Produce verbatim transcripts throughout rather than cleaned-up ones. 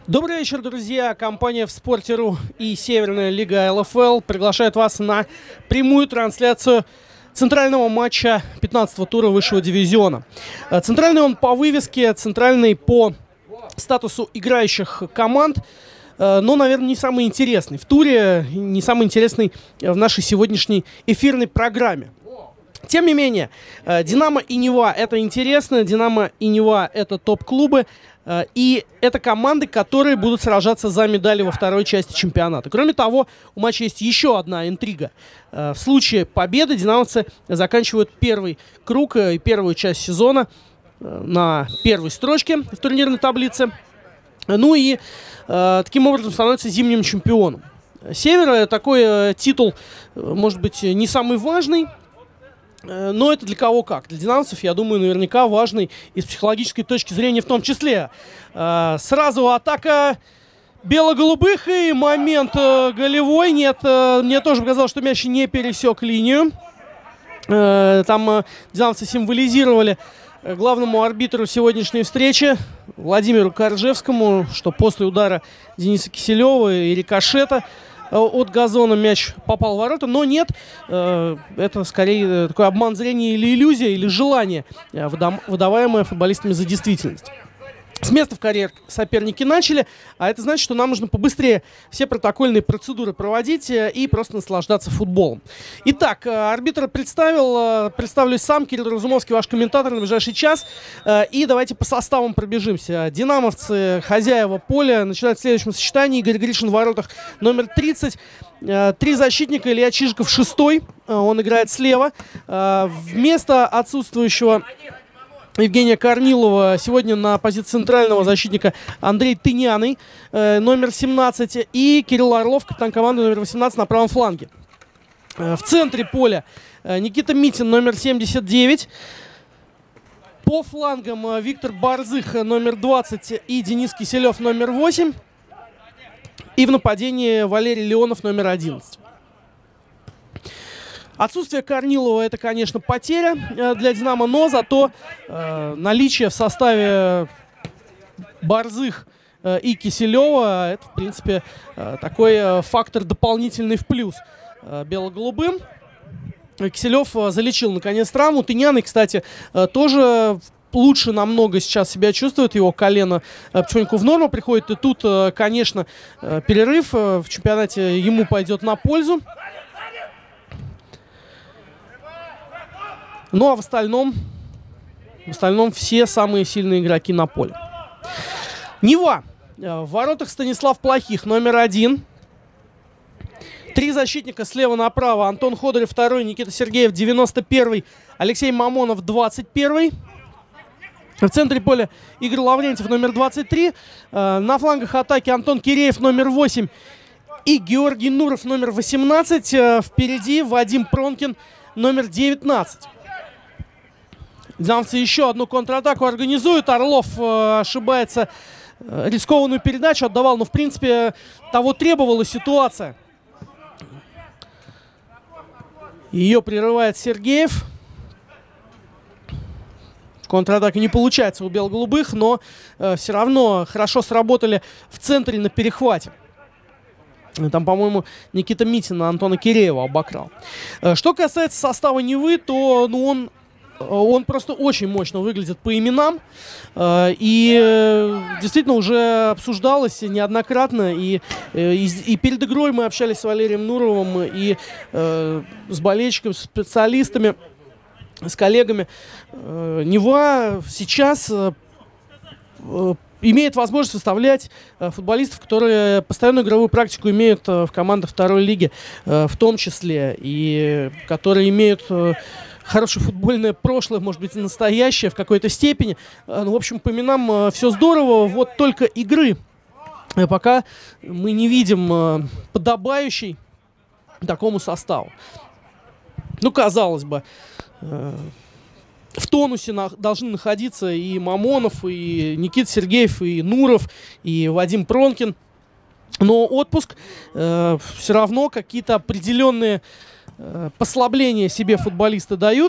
Добрый вечер, друзья. Компания в спорте.ру и Северная лига эл эф эл приглашают вас на прямую трансляцию центрального матча пятнадцатого тура высшего дивизиона. Центральный он по вывеске, центральный по статусу играющих команд, но, наверное, не самый интересный в туре, не самый интересный в нашей сегодняшней эфирной программе. Тем не менее, Динамо и Нева — это интересно, Динамо и Нева — это топ-клубы, и это команды, которые будут сражаться за медали во второй части чемпионата. Кроме того, у матча есть еще одна интрига. В случае победы динамовцы заканчивают первый круг и первую часть сезона на первой строчке в турнирной таблице. Ну и таким образом становятся зимним чемпионом. Севера такой титул, может быть, не самый важный, но это для кого как. Для динамовцев, я думаю, наверняка важный и с психологической точки зрения в том числе. Сразу атака бело-голубых и момент голевой. Нет, мне тоже показалось, что мяч не пересек линию. Там динамовцы символизировали главному арбитру сегодняшней встречи Владимиру Коржевскому, что после удара Дениса Киселева и рикошета от газона мяч попал в ворота, но нет, э, это скорее такой обман зрения или иллюзия, или желание, выдаваемое футболистами за действительность. С места в карьер соперники начали, а это значит, что нам нужно побыстрее все протокольные процедуры проводить и просто наслаждаться футболом. Итак, арбитр представил, представлюсь сам, Кирилл Разумовский, ваш комментатор на ближайший час. И давайте по составам пробежимся. Динамовцы, хозяева поля, начинают в следующем сочетании. Игорь Гришин в воротах номер тридцать. Три защитника, Илья Чижиков шестой, он играет слева. Вместо отсутствующего Евгения Корнилова сегодня на позиции центрального защитника Андрей Тыняный, э, номер семнадцать, и Кирилл Орлов, капитан команды, номер восемнадцать, на правом фланге. Э, в центре поля э, Никита Митин, номер семьдесят девять. По флангам э, Виктор Барзых, номер двадцать, и Денис Киселев, номер восемь. И в нападении Валерий Леонов, номер одиннадцать. Отсутствие Корнилова — это, конечно, потеря э, для «Динамо», но зато э, наличие в составе Барзых э, и Киселева — это, в принципе, э, такой э, фактор дополнительный в плюс э, бело-голубым. Киселев э, залечил, наконец, травму. Тыняный, кстати, э, тоже лучше намного сейчас себя чувствует. Его колено э, потихоньку в норму приходит. И тут, э, конечно, э, перерыв э, в чемпионате ему пойдет на пользу. Ну а в остальном, в остальном все самые сильные игроки на поле. Нева. В воротах Станислав Плохих, номер один. Три защитника слева направо. Антон Ходорев второй, Никита Сергеев девяносто первый, Алексей Мамонов двадцать первый. В центре поля Игорь Лаврентьев, номер двадцать три. На флангах атаки Антон Киреев, номер восемь. И Георгий Нуров, номер восемнадцать. Впереди Вадим Пронкин, номер девятнадцать. Динамовцы еще одну контратаку организуют. Орлов э, ошибается. Э, рискованную передачу отдавал, но, в принципе, того требовала ситуация. Ее прерывает Сергеев. Контратака не получается у бело-голубых, но э, все равно хорошо сработали в центре на перехвате. Там, по-моему, Никита Митин Антона Киреева обокрал. Э, что касается состава Невы, то ну, он... Он просто очень мощно выглядит по именам. И действительно уже обсуждалось неоднократно. И, и, и перед игрой мы общались с Валерием Нуровым, и э, с болельщиками, с специалистами, с коллегами. Нева сейчас э, имеет возможность выставлять э, футболистов, которые постоянную игровую практику имеют э, в командах второй лиги, э, в том числе. И которые имеют... Э, хорошее футбольное прошлое, может быть, и настоящее в какой-то степени. Ну, в общем, по именам все здорово. Вот только игры пока мы не видим подобающей такому составу. Ну, казалось бы, в тонусе на, должны находиться и Мамонов, и Никита Сергеев, и Нуров, и Вадим Пронкин. Но отпуск э, все равно какие-то определенные послабления себе футболисты дают.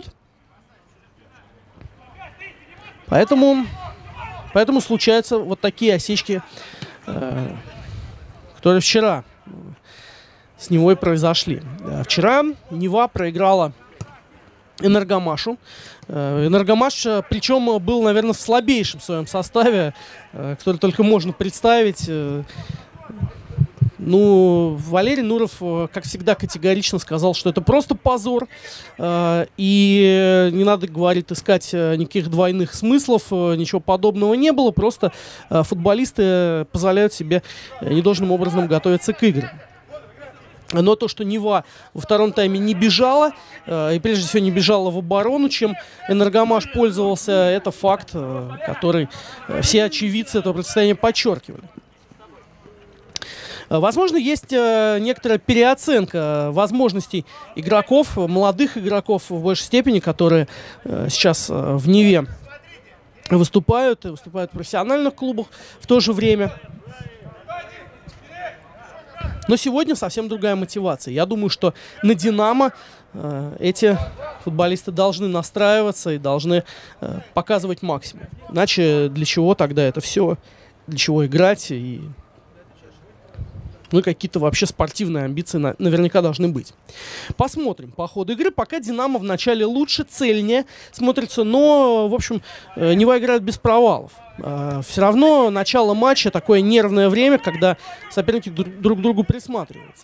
Поэтому, поэтому случаются вот такие осечки э, которые вчера с Невой произошли. Вчера Нева проиграла Энергомашу. Энергомаш, причем, был, наверное, в слабейшем своем составе, который только можно представить. Ну, Валерий Нуров, как всегда, категорично сказал, что это просто позор. И не надо, говорит, искать никаких двойных смыслов, ничего подобного не было. Просто футболисты позволяют себе недолжным образом готовиться к играм. Но то, что Нева во втором тайме не бежала, э, и прежде всего не бежала в оборону, чем Энергомаш пользовался, это факт, э, который э, все очевидцы этого противостояния подчеркивали. Э, возможно, есть э, некоторая переоценка возможностей игроков, молодых игроков в большей степени, которые э, сейчас э, в Неве выступают, выступают в профессиональных клубах в то же время. Но сегодня совсем другая мотивация. Я думаю, что на «Динамо» э, эти футболисты должны настраиваться и должны э, показывать максимум. Иначе для чего тогда это все? Для чего играть? И... Ну и какие-то вообще спортивные амбиции на, наверняка должны быть. Посмотрим по ходу игры. Пока «Динамо» в начале лучше, цельнее смотрится, но, в общем, э, Нева играет без провалов. Э, все равно начало матча такое нервное время, когда соперники друг, друг к другу присматриваются.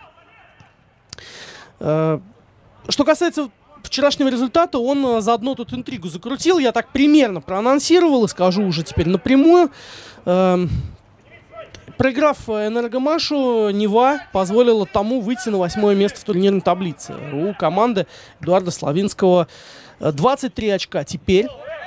Э, что касается вчерашнего результата, он заодно тут интригу закрутил. Я так примерно проанонсировал и скажу уже теперь напрямую. Э, Проиграв Энергомашу, Нева позволила тому выйти на восьмое место в турнирной таблице. У команды Эдуарда Славинского двадцать три очка теперь.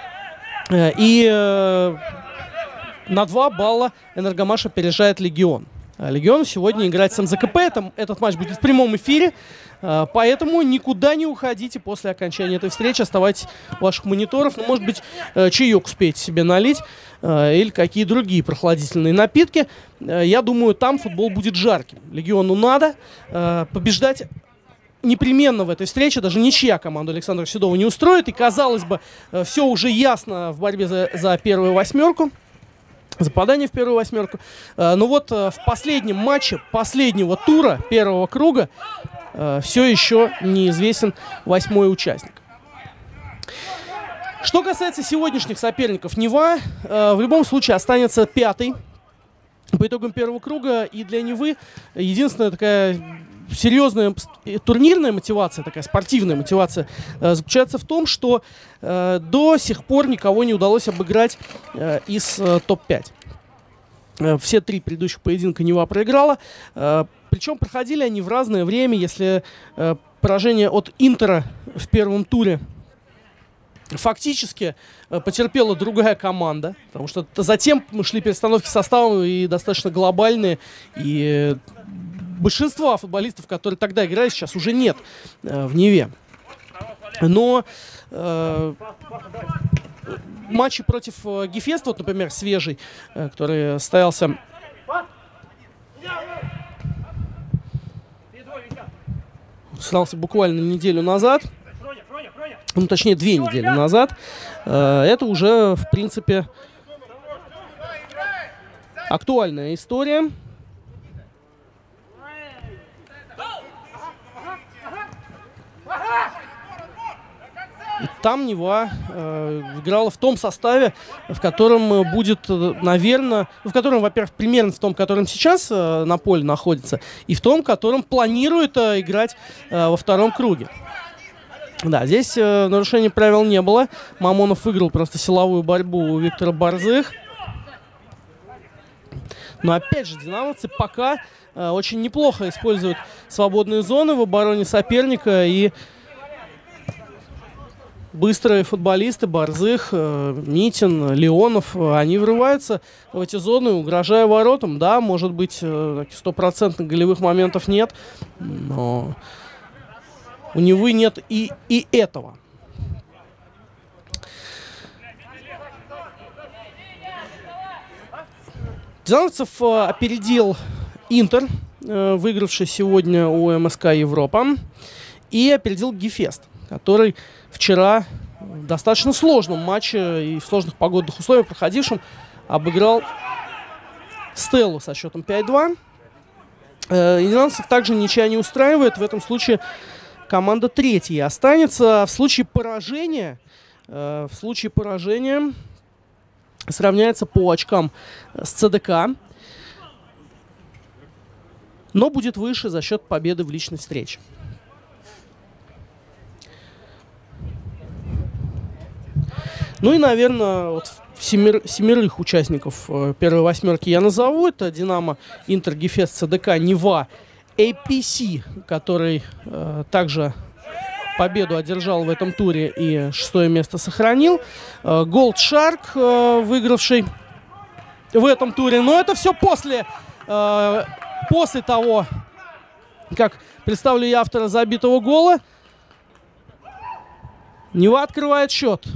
И на два балла Энергомаш опережает Легион. Легион сегодня играет с эм зэ ка пэ. Там, этот матч будет в прямом эфире. Поэтому никуда не уходите после окончания этой встречи. Оставайтесь у ваших мониторов. Ну, может быть, чаек успеете себе налить. Или какие другие прохладительные напитки. Я думаю, там футбол будет жарким. Легиону надо побеждать непременно в этой встрече. Даже ничья команду Александра Седова не устроит. И, казалось бы, все уже ясно в борьбе за, за первую восьмерку. За попадание в первую восьмерку. Но вот в последнем матче последнего тура первого круга все еще неизвестен восьмой участник. Что касается сегодняшних соперников, Нева э, в любом случае останется пятой по итогам первого круга. И для Невы единственная такая серьезная турнирная мотивация, такая спортивная мотивация э, заключается в том, что э, до сих пор никого не удалось обыграть э, из э, топ пять. Э, все три предыдущих поединка Нева проиграла. Э, причем проходили они в разное время. Если э, поражение от Интера в первом туре фактически э, потерпела другая команда, потому что затем мы шли перестановки состава и достаточно глобальные, и э, большинства футболистов, которые тогда играли, сейчас уже нет э, в Неве. Но э, матчи против э, Гефеста, вот, например, свежий, э, который состоялся состоялся буквально неделю назад, ну, точнее, две недели назад, э, это уже, в принципе, актуальная история. И там Нева э, играла в том составе, в котором будет, наверное, в котором, во-первых, примерно в том, в котором сейчас э, на поле находится, и в том, в котором планирует э, играть э, во втором круге. Да, здесь э, нарушений правил не было. Мамонов выиграл просто силовую борьбу у Виктора Борзых. Но опять же, динамовцы пока э, очень неплохо используют свободные зоны в обороне соперника. И быстрые футболисты Борзых, э, Митин, Леонов, э, они врываются в эти зоны, угрожая воротам. Да, может быть, стопроцентных голевых моментов нет, но у Невы нет и, и этого. Динамовцев э, опередил Интер, э, выигравший сегодня у эм эс ка Европа, и опередил Гефест, который вчера в достаточно сложном матче и в сложных погодных условиях проходившем обыграл Стеллу со счетом пять-два. Ильинцев также ничья не устраивает. В этом случае команда третьей останется. В случае поражения, в случае поражения сравняется по очкам с ЦДК, но будет выше за счет победы в личной встрече. Ну и, наверное, вот семер, семерых участников э, первой восьмерки я назову. Это Динамо, Интер, Гефест, ЦДК, Нева, эй пи си, который э, также победу одержал в этом туре и шестое место сохранил. Э, Gold Shark, э, выигравший в этом туре. Но это все после, э, после того, как представлю я автора забитого гола. Нева открывает счет.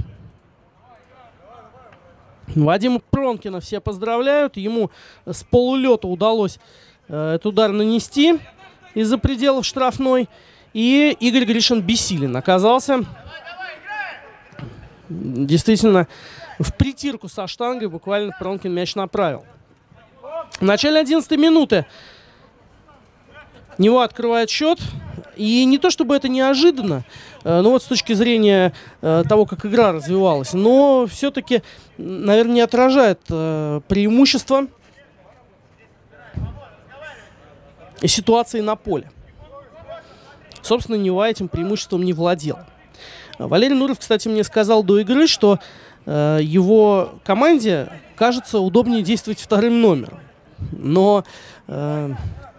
Вадима Пронкина все поздравляют. Ему с полулета удалось э, этот удар нанести из-за пределов штрафной. И Игорь Гришин бессилен оказался. Действительно, в притирку со штангой буквально Пронкин мяч направил. В начале одиннадцатой минуты Нева открывает счет. И не то чтобы это неожиданно, э, ну вот с точки зрения э, того, как игра развивалась, но все-таки, наверное, не отражает э, преимущество ситуации на поле. Собственно, Нева этим преимуществом не владел. Валерий Нуров, кстати, мне сказал до игры, что э, его команде кажется удобнее действовать вторым номером. Но э,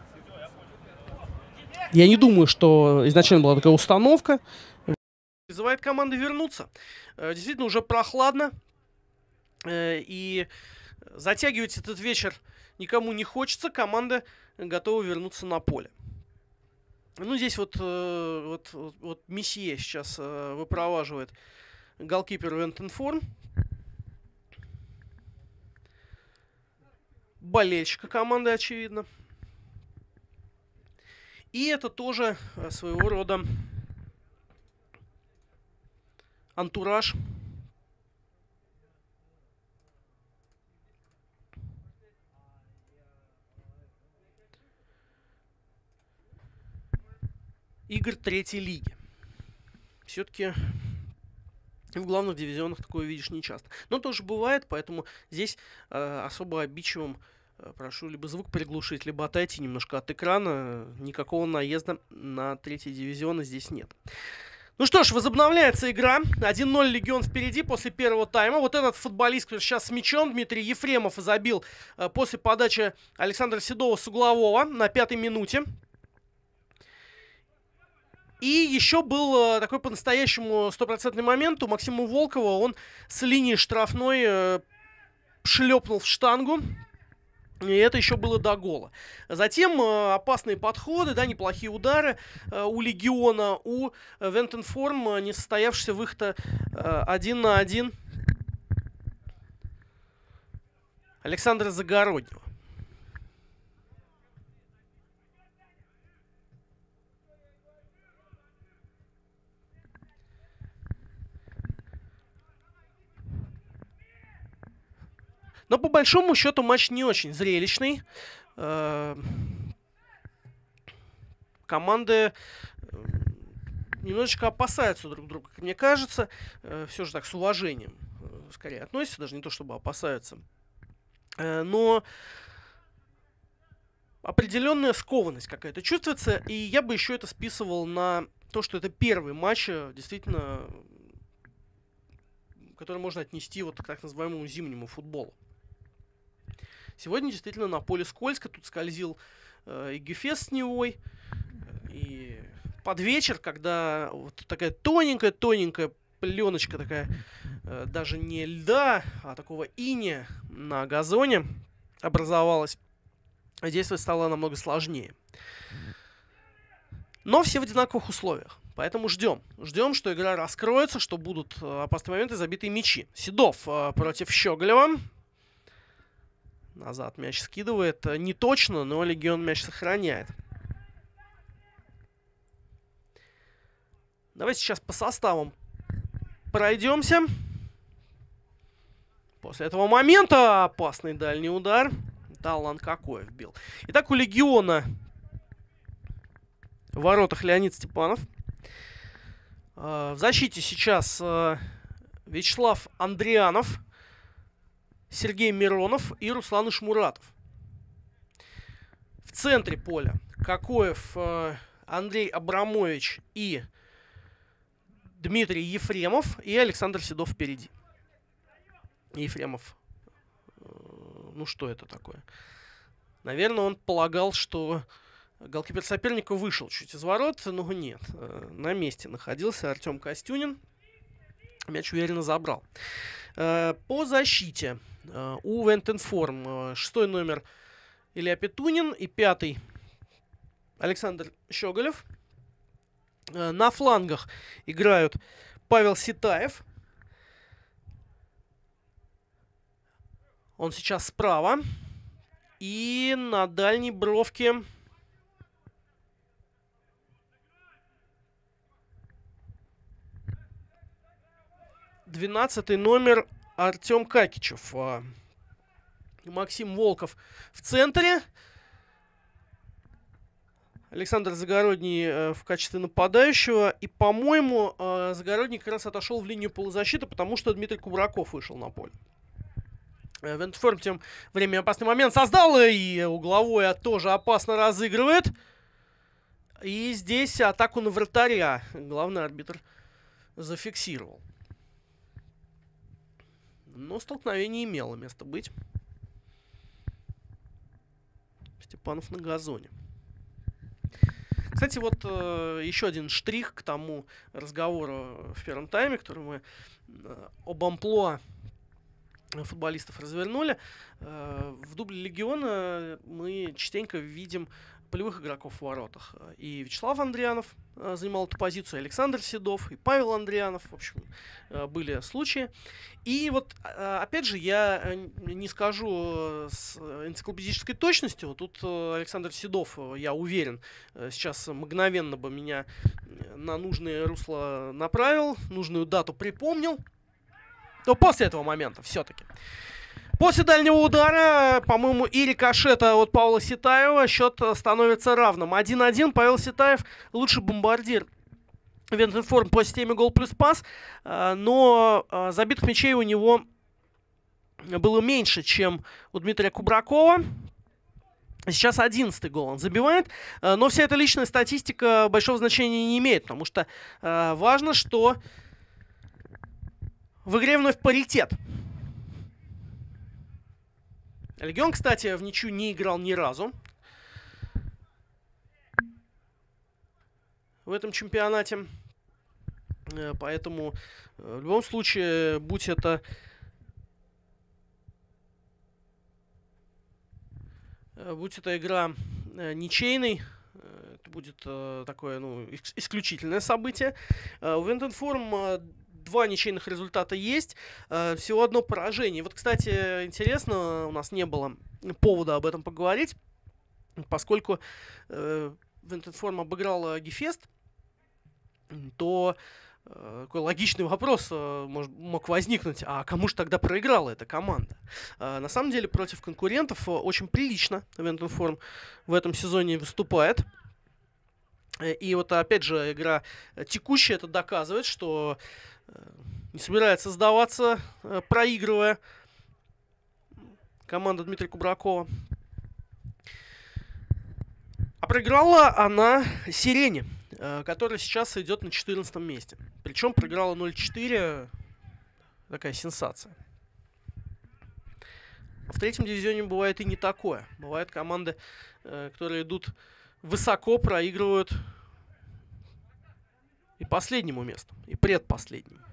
я не думаю, что изначально была такая установка. Призывает команды вернуться. Э, действительно, уже прохладно. Э, и затягивать этот вечер никому не хочется. Команда готова вернуться на поле. Ну, здесь вот, э, вот, вот, вот Месье сейчас э, выпроваживает голкипер Вентенформ. Болельщика команды, очевидно. И это тоже своего рода антураж игр третьей лиги. Все-таки в главных дивизионах такое видишь нечасто. Но тоже бывает, поэтому здесь э, особо обидчивым э, прошу либо звук приглушить, либо отойти немножко от экрана. Никакого наезда на третий дивизион здесь нет. Ну что ж, возобновляется игра. один ноль Легион впереди после первого тайма. Вот этот футболист, который сейчас с мячом, Дмитрий Ефремов, забил э, после подачи Александра Седова с углового на пятой минуте. И еще был э, такой по-настоящему стопроцентный момент у Максима Волкова. Он с линии штрафной э, шлепнул в штангу. И это еще было до гола. Затем э, опасные подходы, да, неплохие удары э, у Легиона. У э, Вентенформ э, несостоявшийся выход э, один на один Александра Загороднего. Но по большому счету матч не очень зрелищный. Э, команды немножечко опасаются друг друга, как мне кажется. Э, все же так с уважением э, скорее относятся, даже не то чтобы опасаются. Э, но определенная скованность какая-то чувствуется. И я бы еще это списывал на то, что это первый матч, действительно, который можно отнести вот к так называемому зимнему футболу. Сегодня действительно на поле скользко. Тут скользил э, и Гефест с Невой. И под вечер, когда вот такая тоненькая-тоненькая пленочка такая, э, даже не льда, а такого иния на газоне образовалась, действовать стало намного сложнее. Но все в одинаковых условиях. Поэтому ждем. Ждем, что игра раскроется, что будут э, опасные моменты, забитые мячи. Седов э, против Щеголева. Назад мяч скидывает. Не точно, но Легион мяч сохраняет. Давайте сейчас по составам пройдемся. После этого момента опасный дальний удар. Это Алан Какоев бил. Итак, у Легиона в воротах Леонид Степанов. В защите сейчас Вячеслав Андрианов, Сергей Миронов и Руслан Ишмуратов. В центре поля Какоев, Андрей Абрамович и Дмитрий Ефремов, и Александр Седов впереди. Ефремов, ну что это такое? Наверное, он полагал, что голкипер соперника вышел чуть из ворот, но нет. На месте находился Артем Костюнин. Мяч уверенно забрал. По защите у Вентинформ шестой номер Илья Петунин и пятый Александр Щеголев. На флангах играют Павел Ситаев. Он сейчас справа. И на дальней бровке двенадцатый номер Артем Какичев. Максим Волков в центре. Александр Загородний э, в качестве нападающего. И, по-моему, э, Загородний как раз отошел в линию полузащиты, потому что Дмитрий Кубраков вышел на поле. Э, Вентформ тем временем опасный момент создал, и угловое тоже опасно разыгрывает. И здесь атаку на вратаря главный арбитр зафиксировал. Но столкновение имело место быть. Степанов на газоне. Кстати, вот э, еще один штрих к тому разговору в первом тайме, который мы э, об амплуа футболистов развернули. Э, в дубле Легиона мы частенько видим полевых игроков в воротах. И Вячеслав Андрианов э, занимал эту позицию, и Александр Седов, и Павел Андрианов. В общем, э, были случаи. И вот, э, опять же, я не скажу с энциклопедической точностью. Тут э, Александр Седов, я уверен, э, сейчас мгновенно бы меня на нужное русло направил, нужную дату припомнил. Но после этого момента все-таки. После дальнего удара, по-моему, и рикошета от Павла Ситаева счет становится равным. один-один. Павел Ситаев лучший бомбардир Вентинформ по системе гол плюс пас. Но забитых мячей у него было меньше, чем у Дмитрия Кубракова. Сейчас одиннадцатый гол он забивает. Но вся эта личная статистика большого значения не имеет. Потому что важно, что в игре вновь паритет. Легион, кстати, в ничью не играл ни разу в этом чемпионате. Поэтому в любом случае, будь это будь это игра ничейной, это будет такое, ну, исключительное событие. У Вентинформ два ничейных результата есть, э, всего одно поражение. Вот, кстати, интересно, у нас не было повода об этом поговорить, поскольку э, Вентинформ обыграл Гефест, то э, такой логичный вопрос э, может, мог возникнуть, а кому же тогда проиграла эта команда? Э, на самом деле против конкурентов очень прилично Вентинформ в этом сезоне выступает. И вот опять же игра текущая это доказывает, что не собирается сдаваться, проигрывая команда Дмитрия Кубракова. А проиграла она Сирене, которая сейчас идет на четырнадцатом месте. Причем проиграла ноль четыре. Такая сенсация. В третьем дивизионе бывает и не такое. Бывают команды, которые идут высоко, проигрывают и последнему месту, и предпоследнему.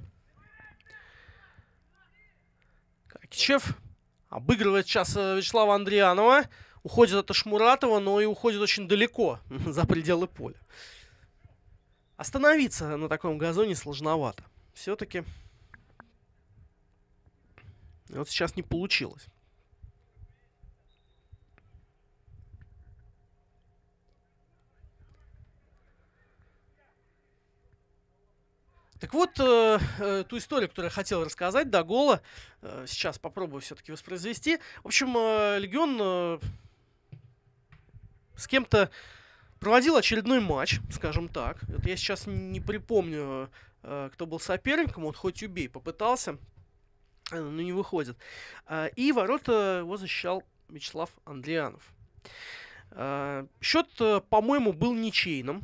Какичев обыгрывает сейчас Вячеслава Андрианова. Уходит от Ишмуратова, но и уходит очень далеко, за пределы поля. Остановиться на таком газоне сложновато. Все-таки вот сейчас не получилось. Так вот, э, э, ту историю, которую я хотел рассказать до гола, э, сейчас попробую все-таки воспроизвести. В общем, э, Легион э, с кем-то проводил очередной матч, скажем так. Это я сейчас не припомню, э, кто был соперником, вот хоть убей, попытался, э, но не выходит. Э, и ворота его защищал Вячеслав Андрианов. Э, счет, э, по-моему, был ничейным.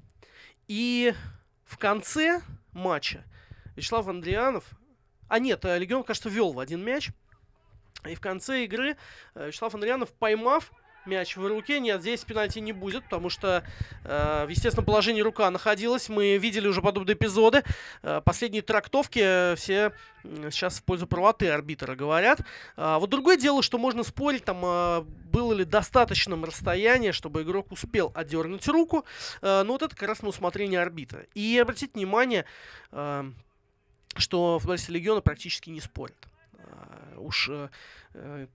И в конце матча Вячеслав Андрианов... А нет, Легион, кажется, вел в один мяч. И в конце игры Вячеслав Андрианов, поймав мяч в руке, нет, здесь пенальти не будет, потому что э, в естественном положении рука находилась. Мы видели уже подобные эпизоды. Э, последние трактовки все сейчас в пользу правоты арбитра говорят. А вот другое дело, что можно спорить, там э, было ли достаточным расстояние, чтобы игрок успел отдернуть руку. Э, но вот это как раз на усмотрение арбитра. И обратите внимание, э, что футболисты Легиона практически не спорят. Э, уж э,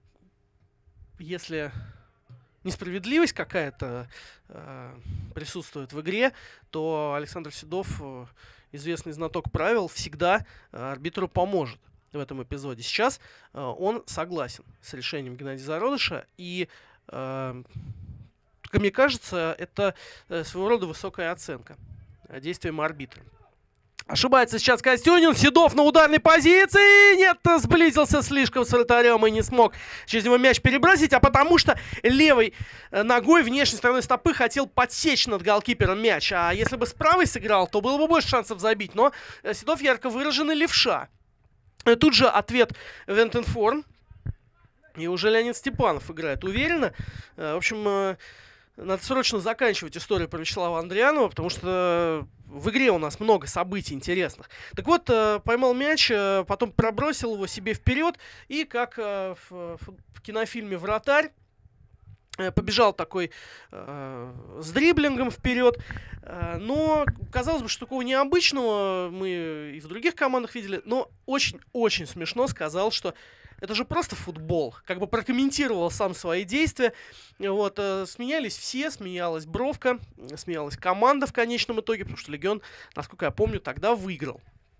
если несправедливость какая-то э, присутствует в игре, то Александр Седов, э, известный знаток правил, всегда э, арбитру поможет в этом эпизоде. Сейчас э, он согласен с решением Геннадия Зародыша, и, э, как мне кажется, это э, своего рода высокая оценка э, действиям арбитра. Ошибается сейчас Костюнин. Седов на ударной позиции. Нет, сблизился слишком с вратарем и не смог через него мяч перебросить. А потому что левой ногой внешней стороной стопы хотел подсечь над голкипером мяч. А если бы с правой сыграл, то было бы больше шансов забить. Но Седов ярко выраженный левша. Тут же ответ Вентенфорн. И уже Леонид Степанов играет уверенно. В общем, надо срочно заканчивать историю про Вячеслава Андрианова, потому что в игре у нас много событий интересных. Так вот, поймал мяч, потом пробросил его себе вперед, и как в, в кинофильме «Вратарь», побежал такой э, с дриблингом вперед. Э, но, казалось бы, что такого необычного мы и в других командах видели. Но очень-очень смешно сказал, что это же просто футбол. Как бы прокомментировал сам свои действия. Вот, э, смеялись все, смеялась Бровка, смеялась команда в конечном итоге, потому что Легион, насколько я помню, тогда выиграл.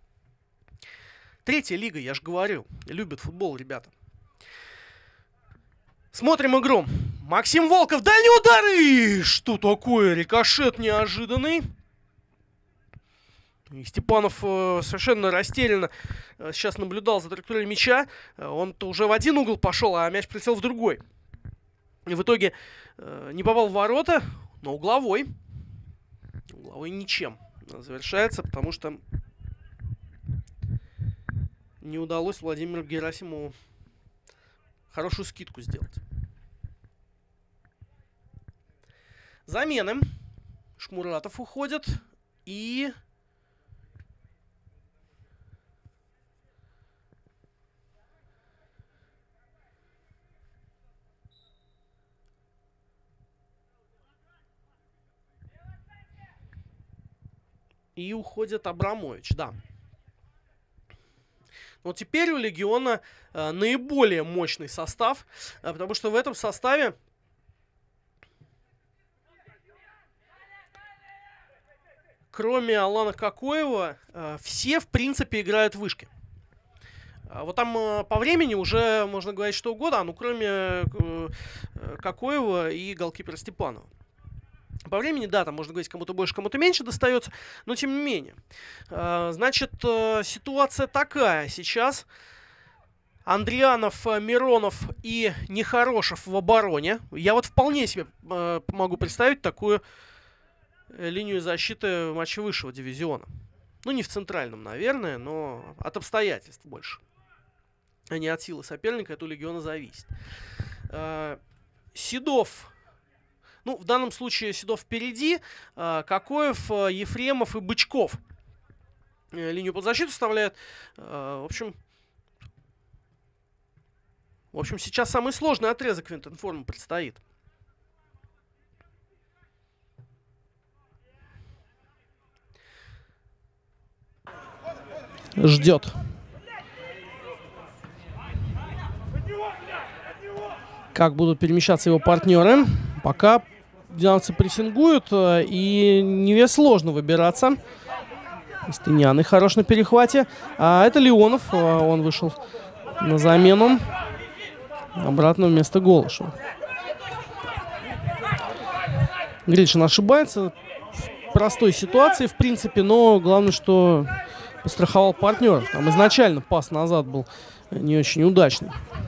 Третья лига, я же говорю, любят футбол, ребята. Смотрим игру. Максим Волков, дальний удар, и что такое? Рикошет неожиданный. И Степанов э, совершенно растерянно э, сейчас наблюдал за траекторией мяча. Э, Он-то уже в один угол пошел, а мяч прилетел в другой. И в итоге э, не попал в ворота, но угловой. Угловой ничем завершается, потому что не удалось Владимиру Герасимову хорошую скидку сделать. Замены. Шмуратов уходит. И... И уходит Абрамович, да. Но теперь у Легиона э, наиболее мощный состав, э, потому что в этом составе кроме Алана Кокоева э, все, в принципе, играют в вышке. А вот там э, по времени уже можно говорить что угодно, а ну кроме э, Кокоева и голкипера Степанова. По времени, да, там можно говорить, кому-то больше, кому-то меньше достается, но тем не менее. Э, значит, э, ситуация такая сейчас. Андрианов, Миронов и Нехорошев в обороне. Я вот вполне себе э, могу представить такую э, линию защиты в матче высшего дивизиона. Ну, не в центральном, наверное, но от обстоятельств больше. А не от силы соперника, это у Легиона зависит. Э, Седов... Ну, в данном случае Седов впереди, э, Кокоев, э, Ефремов и Бычков э, линию под защиту вставляют. Э, в общем, в общем, сейчас самый сложный отрезок Вентенформа предстоит. Ждет. Как будут перемещаться его партнеры. Пока динамовцы прессингуют, и Неве сложно выбираться. Истыняны хорош на перехвате. А это Леонов. Он вышел на замену. Обратно вместо Голышева. Гришин ошибается в простой ситуации, в принципе, но главное, что постраховал партнер. Там изначально пас назад был не очень удачный.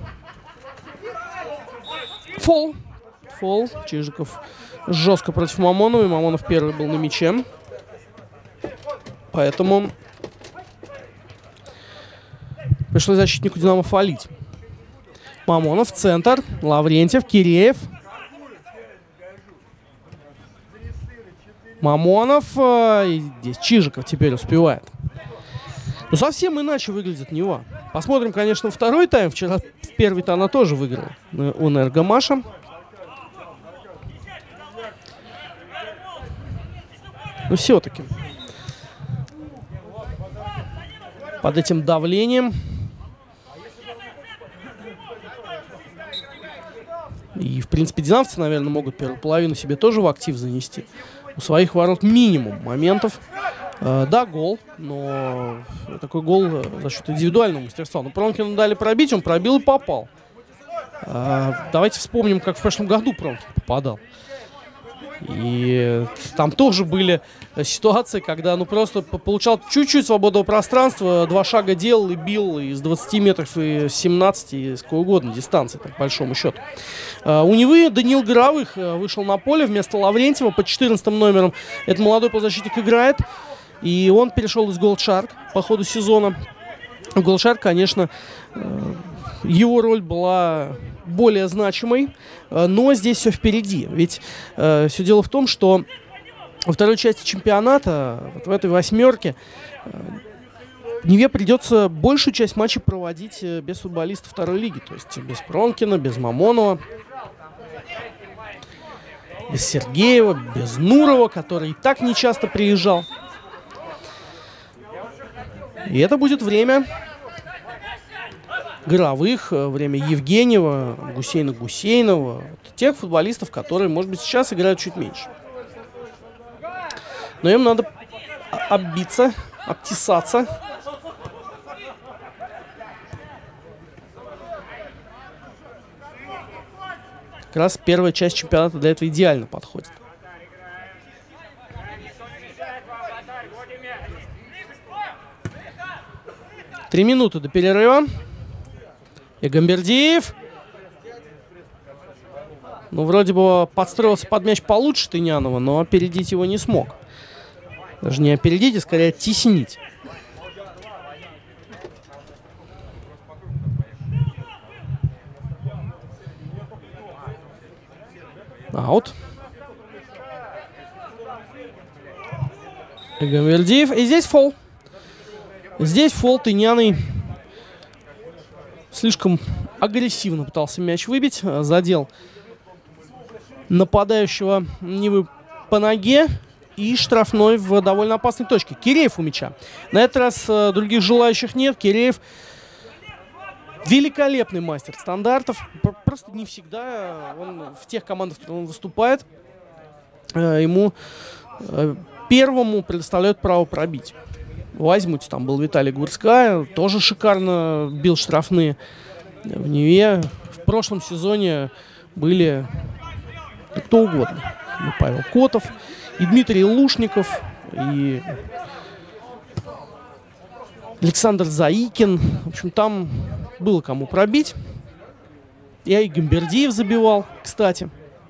Фол. Фол. Чижиков жестко против Мамонова. И Мамонов первый был на мяче. Поэтому пришлось защитнику «Динамо» фолить. Мамонов, центр. Лаврентьев, Киреев. Мамонов. И здесь Чижиков теперь успевает. Ну, совсем иначе выглядит Нева. Посмотрим, конечно, второй тайм. Вчера в первый-то она тоже выиграла у Энергомаша. Но все-таки под этим давлением и, в принципе, динамовцы, наверное, могут первую половину себе тоже в актив занести. У своих ворот минимум моментов. Э, да, гол, но такой гол за счет индивидуального мастерства. Но Пронкину дали пробить, он пробил и попал. Э, давайте вспомним, как в прошлом году Пронкин попадал. И там тоже были ситуации, когда ну просто получал чуть-чуть свободного пространства, два шага делал и бил из двадцати метров, и семнадцати, и сколько угодно дистанции, так, по большому счету. Uh, у Невы Даниил Горовых uh, вышел на поле вместо Лаврентьева под четырнадцатым номером. Этот молодой полузащитник играет, и он перешел из Gold Shark по ходу сезона. Gold Shark, конечно, uh, его роль была более значимой, но здесь все впереди. Ведь э, все дело в том, что во второй части чемпионата, вот в этой восьмерке, э, Неве придется большую часть матчей проводить э, без футболистов второй лиги. То есть без Пронкина, без Мамонова, без Сергеева, без Нурова, который и так нечасто приезжал. И это будет время Горовых, время Евгеньева, Гусейна Гусейнова, тех футболистов, которые, может быть, сейчас играют чуть меньше. Но им надо оббиться, обтесаться. Как раз первая часть чемпионата для этого идеально подходит. Три минуты до перерыва. Эгамбердиев. Ну, вроде бы подстроился под мяч получше Тынянова, но опередить его не смог. Даже не опередить, а скорее оттеснить. Аут. Эгамбердиев. И здесь фол. Здесь фол. Тыняный слишком агрессивно пытался мяч выбить. Задел нападающего Невы по ноге. И штрафной в довольно опасной точке. Киреев у мяча. На этот раз э, других желающих нет. Киреев великолепный мастер стандартов. Просто не всегда он в тех командах, в которых он выступает, э, ему э, первому предоставляют право пробить. Возьмите, там был Виталий Гурцкая, тоже шикарно бил штрафные в Неве. В прошлом сезоне были кто угодно. И Павел Котов, и Дмитрий Лушников, и Александр Заикин. В общем, там было кому пробить. И Эгамбердиев забивал, кстати.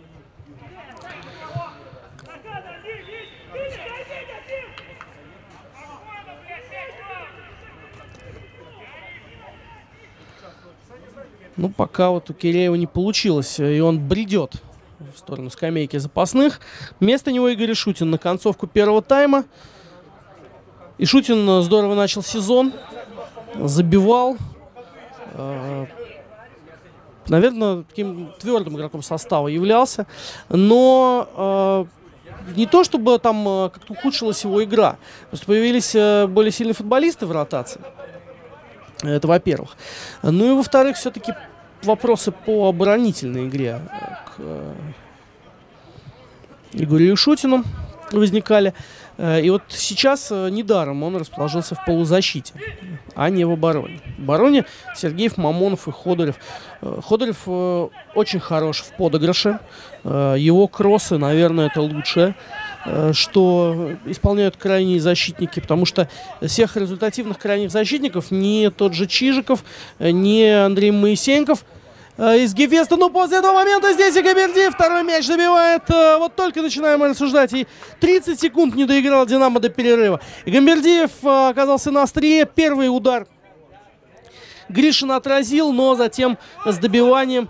Ну, пока вот у Киреева не получилось, и он бредет в сторону скамейки запасных. Вместо него Игорь Ишутин на концовку первого тайма. Ишутин здорово начал сезон, забивал. Э, наверное, таким твердым игроком состава являлся. Но э, не то, чтобы там э, как-то ухудшилась его игра. Просто появились э, более сильные футболисты в ротации. Это во-первых. Ну и во-вторых, все-таки вопросы по оборонительной игре к э, Игорю Ишутину возникали. И вот сейчас недаром он расположился в полузащите, а не в обороне. В обороне Сергеев, Мамонов и Ходорев. Ходорев очень хорош в подыгрыше. Его кроссы, наверное, это лучшее, что исполняют крайние защитники, потому что всех результативных крайних защитников ни тот же Чижиков, ни Андрей Моисеенков из Гефеста. Но после этого момента здесь и Гамбердиев второй мяч забивает. Вот только начинаем рассуждать. И тридцать секунд не доиграл Динамо до перерыва. И Гамбердиев оказался на острие. Первый удар Гришин отразил, но затем с добиванием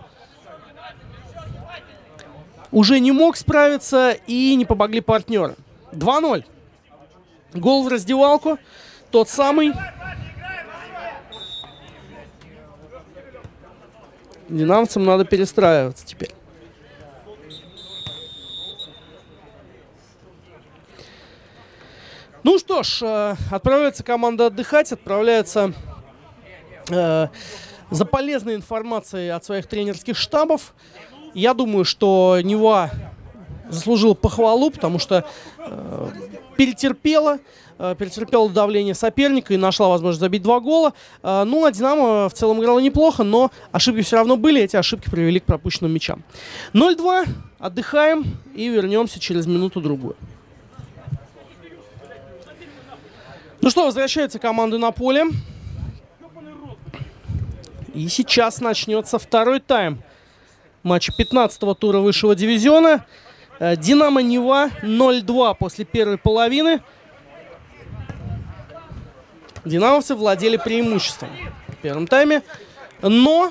уже не мог справиться и не помогли партнеры. два ноль. Гол в раздевалку. Тот самый. Динамовцам надо перестраиваться теперь. Ну что ж, э, отправляется команда отдыхать, отправляется э, за полезной информацией от своих тренерских штабов. Я думаю, что Нева заслужила похвалу, потому что э, перетерпела. перетерпела давление соперника и нашла возможность забить два гола. Ну, а Динамо в целом играла неплохо, но ошибки все равно были. Эти ошибки привели к пропущенным мячам. ноль два. Отдыхаем и вернемся через минуту-другую. Ну что, возвращаются команды на поле. И сейчас начнется второй тайм матча пятнадцатого тура высшего дивизиона. Динамо Нева ноль два после первой половины. Динамовцы владели преимуществом в первом тайме, но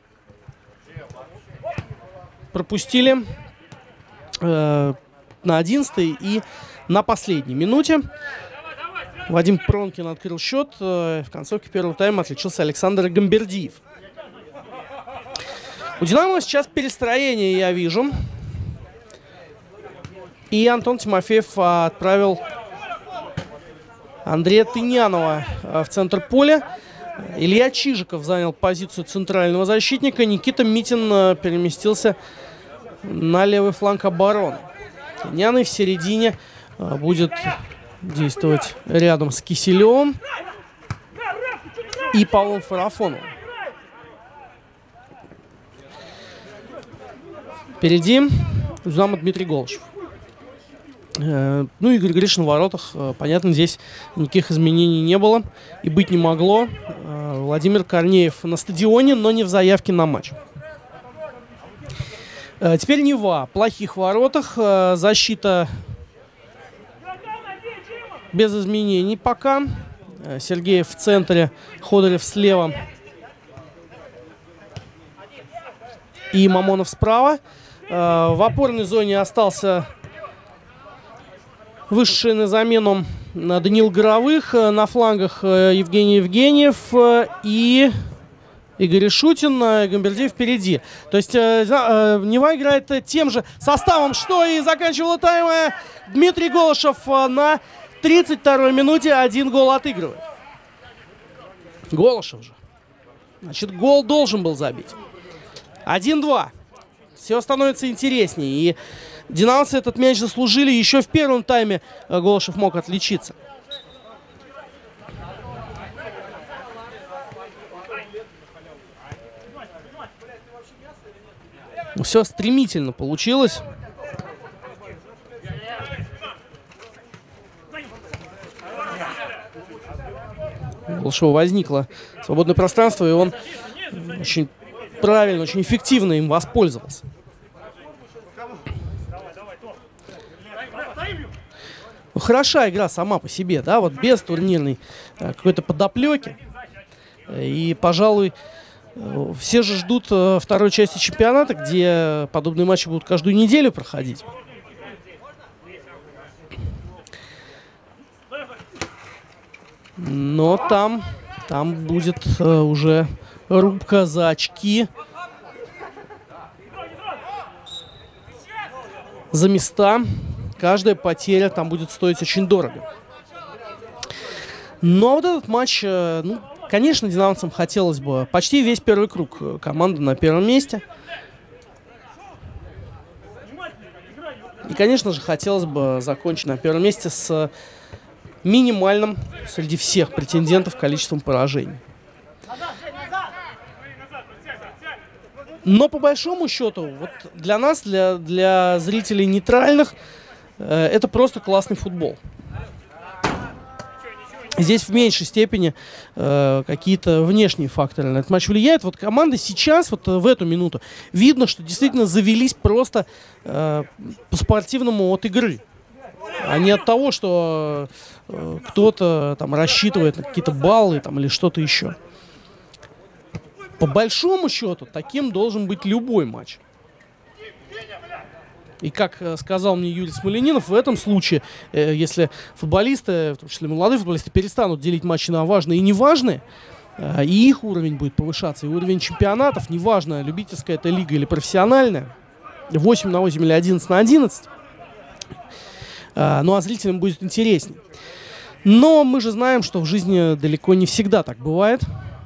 пропустили э, на одиннадцатой и на последней минуте. Вадим Пронкин открыл счет. Э, в концовке первого тайма отличился Александр Гамбердиев. У Динамо сейчас перестроение, я вижу. И Антон Тимофеев отправил Андрея Тынянова в центр поля. Илья Чижиков занял позицию центрального защитника. Никита Митин переместился на левый фланг обороны. Тыняный в середине будет действовать рядом с Киселевым и Павлом Фарафоновым. Впереди Динамо Дмитрий Голышев. Ну, Игорь Гришин в воротах. Понятно, здесь никаких изменений не было и быть не могло. Владимир Корнеев на стадионе, но не в заявке на матч. Теперь Нева. В плохих воротах. Защита без изменений пока. Сергеев в центре, Ходорев слева и Мамонов справа. В опорной зоне остался вышедший на замену Даниил Горовых. На флангах Евгений Евгеньев и Игорь Ишутин. Гамбердиев впереди. То есть Нева играет тем же составом, что и заканчивала тайм. Дмитрий Голышев на тридцать второй минуте один гол отыгрывает. Голышев же. Значит, гол должен был забить. один два. Все становится интереснее. И динамовцы этот мяч заслужили. Еще в первом тайме Голышев мог отличиться. Все стремительно получилось. У Голышева возникло свободное пространство, и он очень правильно, очень эффективно им воспользовался. Ну, хороша игра сама по себе, да, вот без турнирной э, какой-то подоплеки. И, пожалуй, э, все же ждут э, второй части чемпионата, где подобные матчи будут каждую неделю проходить. Но там, там будет э, уже рубка за очки, за места. Каждая потеря там будет стоить очень дорого. Но вот этот матч, э, ну, конечно, динамовцам хотелось бы почти весь первый круг. Команда на первом месте. И, конечно же, хотелось бы закончить на первом месте с минимальным среди всех претендентов количеством поражений. Но по большому счету, вот для нас, для, для зрителей нейтральных, э, это просто классный футбол. Здесь в меньшей степени э, какие-то внешние факторы на этот матч влияют. Вот команды сейчас, вот в эту минуту, видно, что действительно завелись просто э, по-спортивному от игры. А не от того, что э, кто-то там рассчитывает на какие-то баллы там, или что-то еще. По большому счету, таким должен быть любой матч. И как э, сказал мне Юрий Смоленинов, в этом случае, э, если футболисты, в том числе молодые футболисты, перестанут делить матчи на важные и неважные, э, и их уровень будет повышаться, и уровень чемпионатов, неважно, любительская это лига или профессиональная, восемь на восемь или одиннадцать на одиннадцать, э, ну а зрителям будет интереснее. Но мы же знаем, что в жизни далеко не всегда так бывает.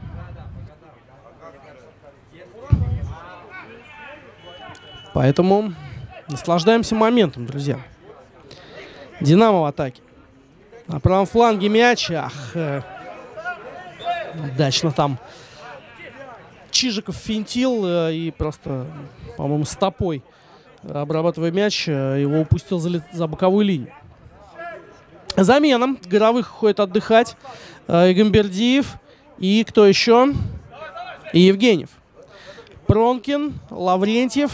Поэтому наслаждаемся моментом, друзья. Динамо в атаке. На правом фланге мяч. Ах, э, удачно там Чижиков финтил э, и просто, по-моему, стопой, обрабатывая мяч, э, его упустил за, за боковую линию. Замена. Горовых ходит отдыхать. Э, и Гамбердиев. И кто еще? И Евгеньев. Пронкин, Лаврентьев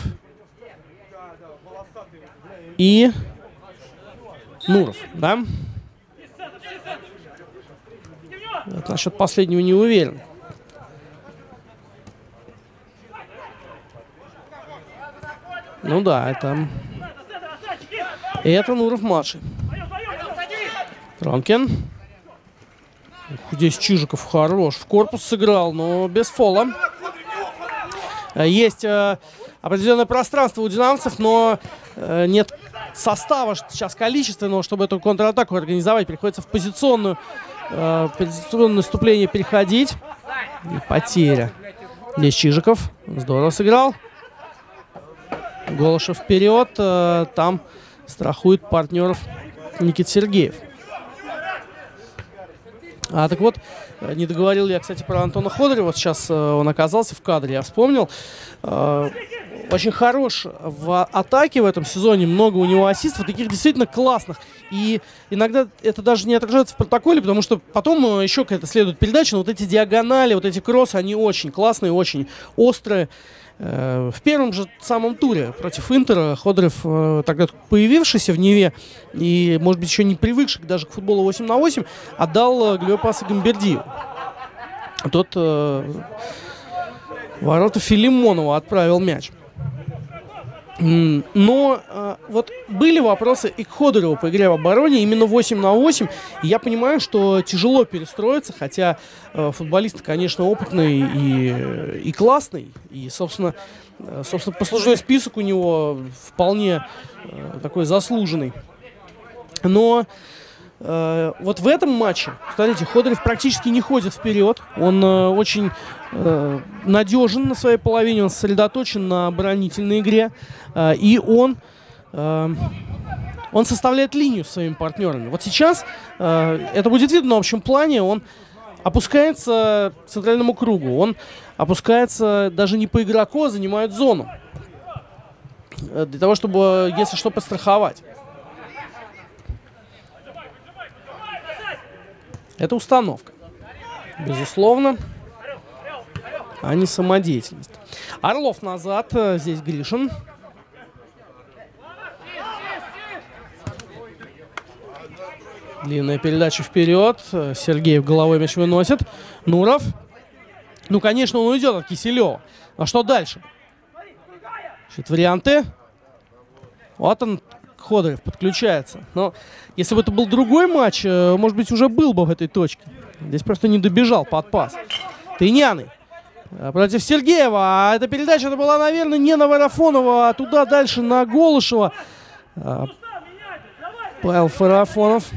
и Нуров, да? Вот насчет последнего не уверен. Ну да, это... Это Нуров-младший. Пронкин. Ух, здесь Чижиков хорош. В корпус сыграл, но без фола. Есть э, определенное пространство у динамовцев, но э, нет состава сейчас количественного, чтобы эту контратаку организовать. Приходится в позиционную, э, позиционное наступление переходить. И потеря. Здесь Чижиков. Здорово сыграл. Голышев вперед. Э, там страхует партнеров Никит Сергеев. А, так вот, не договорил я, кстати, про Антона Ходорева. Вот сейчас э, он оказался в кадре, я вспомнил. Э, очень хорош в атаке в этом сезоне, много у него ассистов, таких действительно классных. И иногда это даже не отражается в протоколе, потому что потом еще какая-то следует передача, но вот эти диагонали, вот эти кроссы, они очень классные, очень острые. В первом же самом туре против Интера Ходорев, тогда появившийся в Неве и, может быть, еще не привыкший даже к футболу восемь на восемь, отдал голевой пас Гамбердиеву. Тот э, ворота Филимонова отправил мяч. Но э, вот были вопросы и к Ходореву по игре в обороне, именно восемь на восемь. И я понимаю, что тяжело перестроиться, хотя э, футболист, конечно, опытный и, и классный. И, собственно, э, собственно, послужной список у него вполне э, такой заслуженный. Но э, вот в этом матче, смотрите, Ходорев практически не ходит вперед. Он э, очень э, надежен на своей половине, он сосредоточен на оборонительной игре. Э, и он, э, он составляет линию с своими партнерами. Вот сейчас э, это будет видно на общем плане. Он опускается к центральному кругу. Он опускается даже не по игроку, а занимает зону. Э, для того, чтобы, если что, подстраховать. Это установка, безусловно, а не самодеятельность. Орлов назад, здесь Гришин. Длинная передача вперед. Сергеев головой мяч выносит. Нуров. Ну, конечно, он уйдет от Киселева. А что дальше? Ищет варианты. Вот он. Ходорев подключается. Но если бы это был другой матч, может быть, уже был бы в этой точке. Здесь просто не добежал под пас. Тыняный против Сергеева. А эта передача это была, наверное, не на Варафонова, а туда дальше на Голышева. Павел Фарафонов.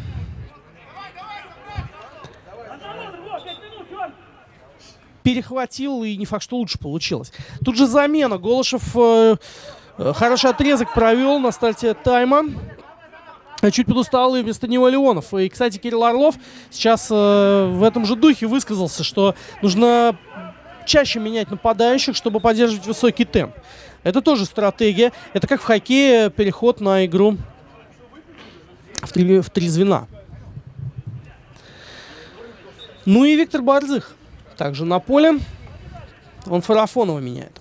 Перехватил, и не факт, что лучше получилось. Тут же замена. Голышев... Хороший отрезок провел на старте тайма. Чуть подустал, и вместо него Леонов. И, кстати, Кирилл Орлов сейчас э, в этом же духе высказался, что нужно чаще менять нападающих, чтобы поддерживать высокий темп. Это тоже стратегия. Это как в хоккее переход на игру в три, в три звена. Ну и Виктор Борзых также на поле. Он Фарафонова меняет.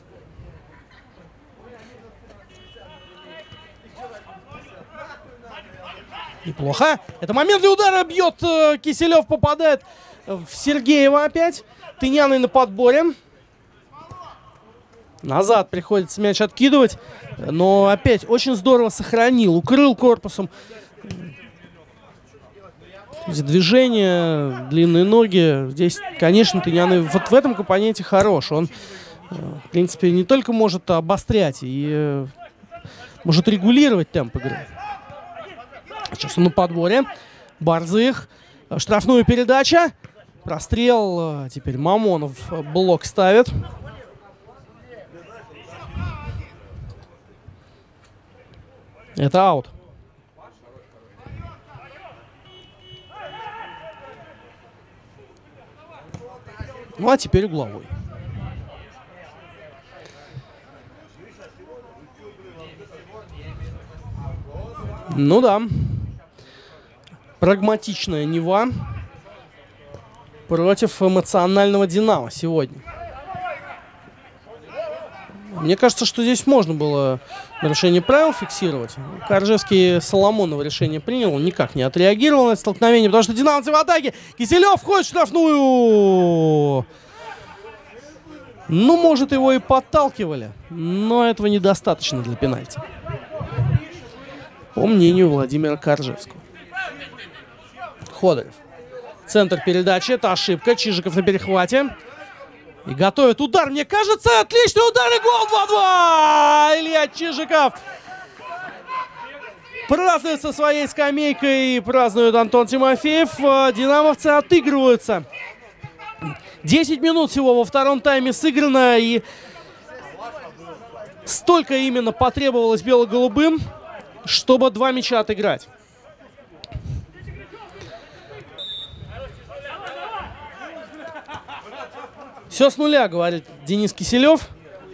Неплохо. Это момент для удара. Бьет э, Киселев. Попадает в Сергеева опять. Тыняный на подборе. Назад приходится мяч откидывать. Но опять очень здорово сохранил. Укрыл корпусом. Движения, длинные ноги. Здесь, конечно, Тыняный вот в этом компоненте хорош. Он, в принципе, не только может обострять и может регулировать темп игры. Сейчас он на подборе. Борзых. Штрафную передача. Прострел. Теперь Мамонов блок ставит. Это аут. Ну а теперь угловой. Ну да. Прагматичная Нева против эмоционального Динамо сегодня. Мне кажется, что здесь можно было нарушение правил фиксировать. Коржевский Соломонова решение принял. Он никак не отреагировал на это столкновение, потому что динамовцы в атаке. Киселев входит в штрафную. Ну, может, его и подталкивали, но этого недостаточно для пенальти, по мнению Владимира Коржевского. Ходорев. Центр передачи. Это ошибка. Чижиков на перехвате. И готовит удар. Мне кажется, отличный удар. И гол два-два. Илья Чижиков празднует со своей скамейкой. И празднует Антон Тимофеев. Динамовцы отыгрываются. десять минут всего во втором тайме сыграно. И столько именно потребовалось бело-голубым, чтобы два мяча отыграть. Все с нуля, говорит Денис Киселев.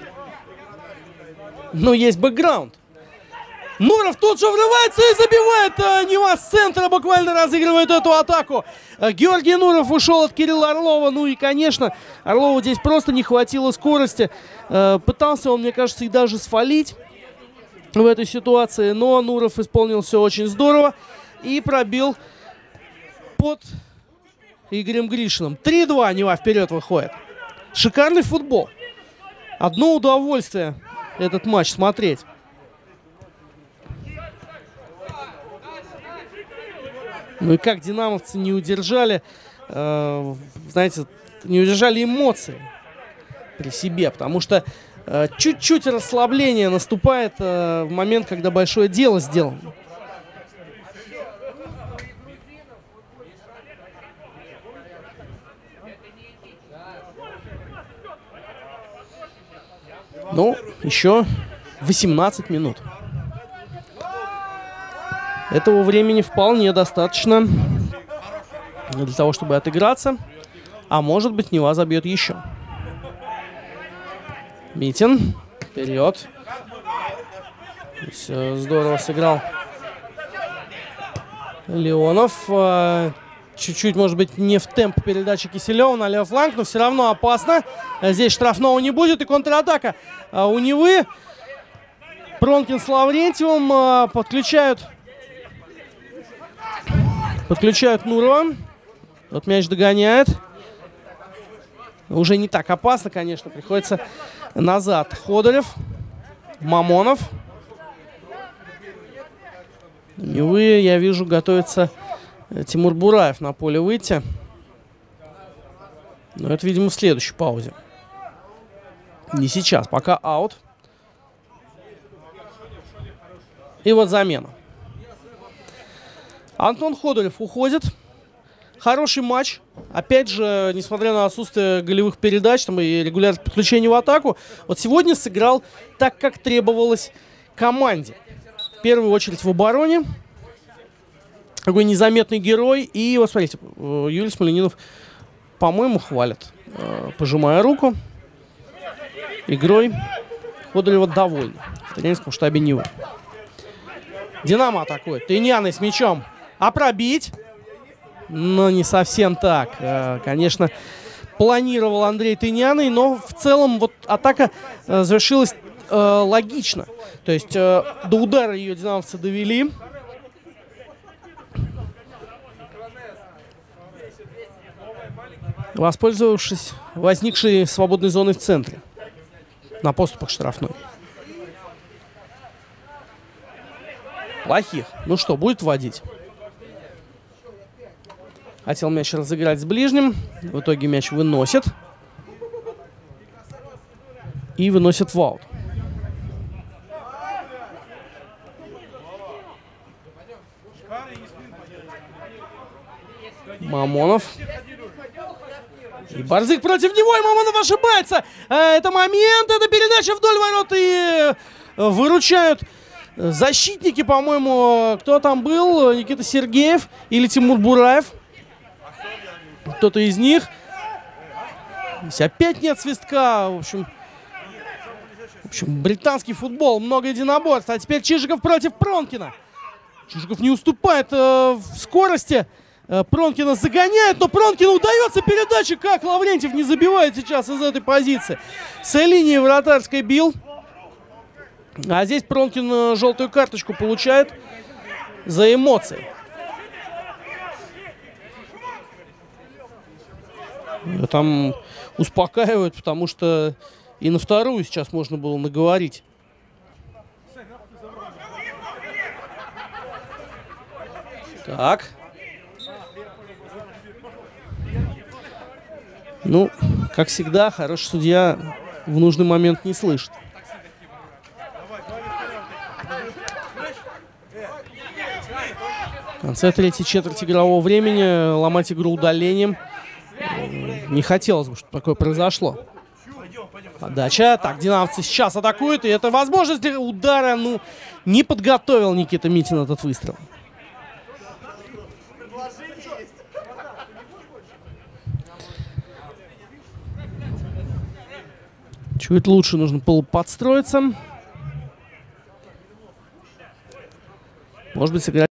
Но есть бэкграунд. Нуров тут же врывается и забивает. Нева с центра буквально разыгрывает эту атаку. Георгий Нуров ушел от Кирилла Орлова. Ну и, конечно, Орлову здесь просто не хватило скорости. Пытался он, мне кажется, и даже сфалить в этой ситуации. Но Нуров исполнил все очень здорово и пробил под Игорем Гришиным. три-два Нева вперед выходит. Шикарный футбол. Одно удовольствие этот матч смотреть. Ну и как динамовцы не удержали, э, знаете, не удержали эмоции при себе. Потому что чуть-чуть э, расслабление наступает э, в момент, когда большое дело сделано. Ну, еще восемнадцать минут. Этого времени вполне достаточно для того, чтобы отыграться. А может быть, Нева забьет еще. Митин. Вперед. Все здорово сыграл Леонов. Чуть-чуть, может быть, не в темп передачи Киселева на левый фланг, но все равно опасно. Здесь штрафного не будет, и контратака у Невы. Пронкин с Лаврентьевым подключают, подключают Нурова. Вот мяч догоняет. Уже не так опасно, конечно, приходится назад. Ходорев, Мамонов. Невы, я вижу, готовится Тимур Бураев на поле выйти. Но это, видимо, в следующей паузе. Не сейчас, пока аут. И вот замена. Антон Ходорев уходит. Хороший матч. Опять же, несмотря на отсутствие голевых передач там, и регулярных подключений в атаку, вот сегодня сыграл так, как требовалось команде. В первую очередь в обороне. Такой незаметный герой. И вот смотрите, Юрий Смольянинов, по-моему, хвалит, пожимая руку. Игрой Ходолева довольны в тренерском штабе Нивы. Динамо атакует. Тыньяный с мячом. А пробить? Но не совсем так. Конечно, планировал Андрей Тыньяный, но в целом вот атака завершилась логично. То есть до удара ее динамовцы довели. Воспользовавшись возникшей свободной зоной в центре. На поступах штрафной. Плохих. Ну что, будет вводить? Хотел мяч разыграть с ближним. В итоге мяч выносит. И выносит в аут. Мамонов. И Борзых против него, и Мамонов ошибается. Это момент, это передача вдоль ворот, и выручают защитники, по-моему, кто там был, Никита Сергеев или Тимур Бураев. Кто-то из них. Здесь опять нет свистка. В общем, в общем, британский футбол, много единоборств. А теперь Чижиков против Пронкина. Чижиков не уступает э, в скорости. Пронкина загоняет, но Пронкину удается передача. Как Лаврентьев не забивает сейчас из этой позиции. С линии вратарской бил. А здесь Пронкин желтую карточку получает за эмоции. Там успокаивают, потому что и на вторую сейчас можно было наговорить. Так. Ну, как всегда, хороший судья в нужный момент не слышит. В конце третьей четверти игрового времени ломать игру удалением не хотелось бы, чтобы такое произошло. Подача. Так, динамовцы сейчас атакуют. И это возможность удара. Ну, не подготовил Никита Митин этот выстрел. Чуть лучше нужно было подстроиться. Может быть, сыграть.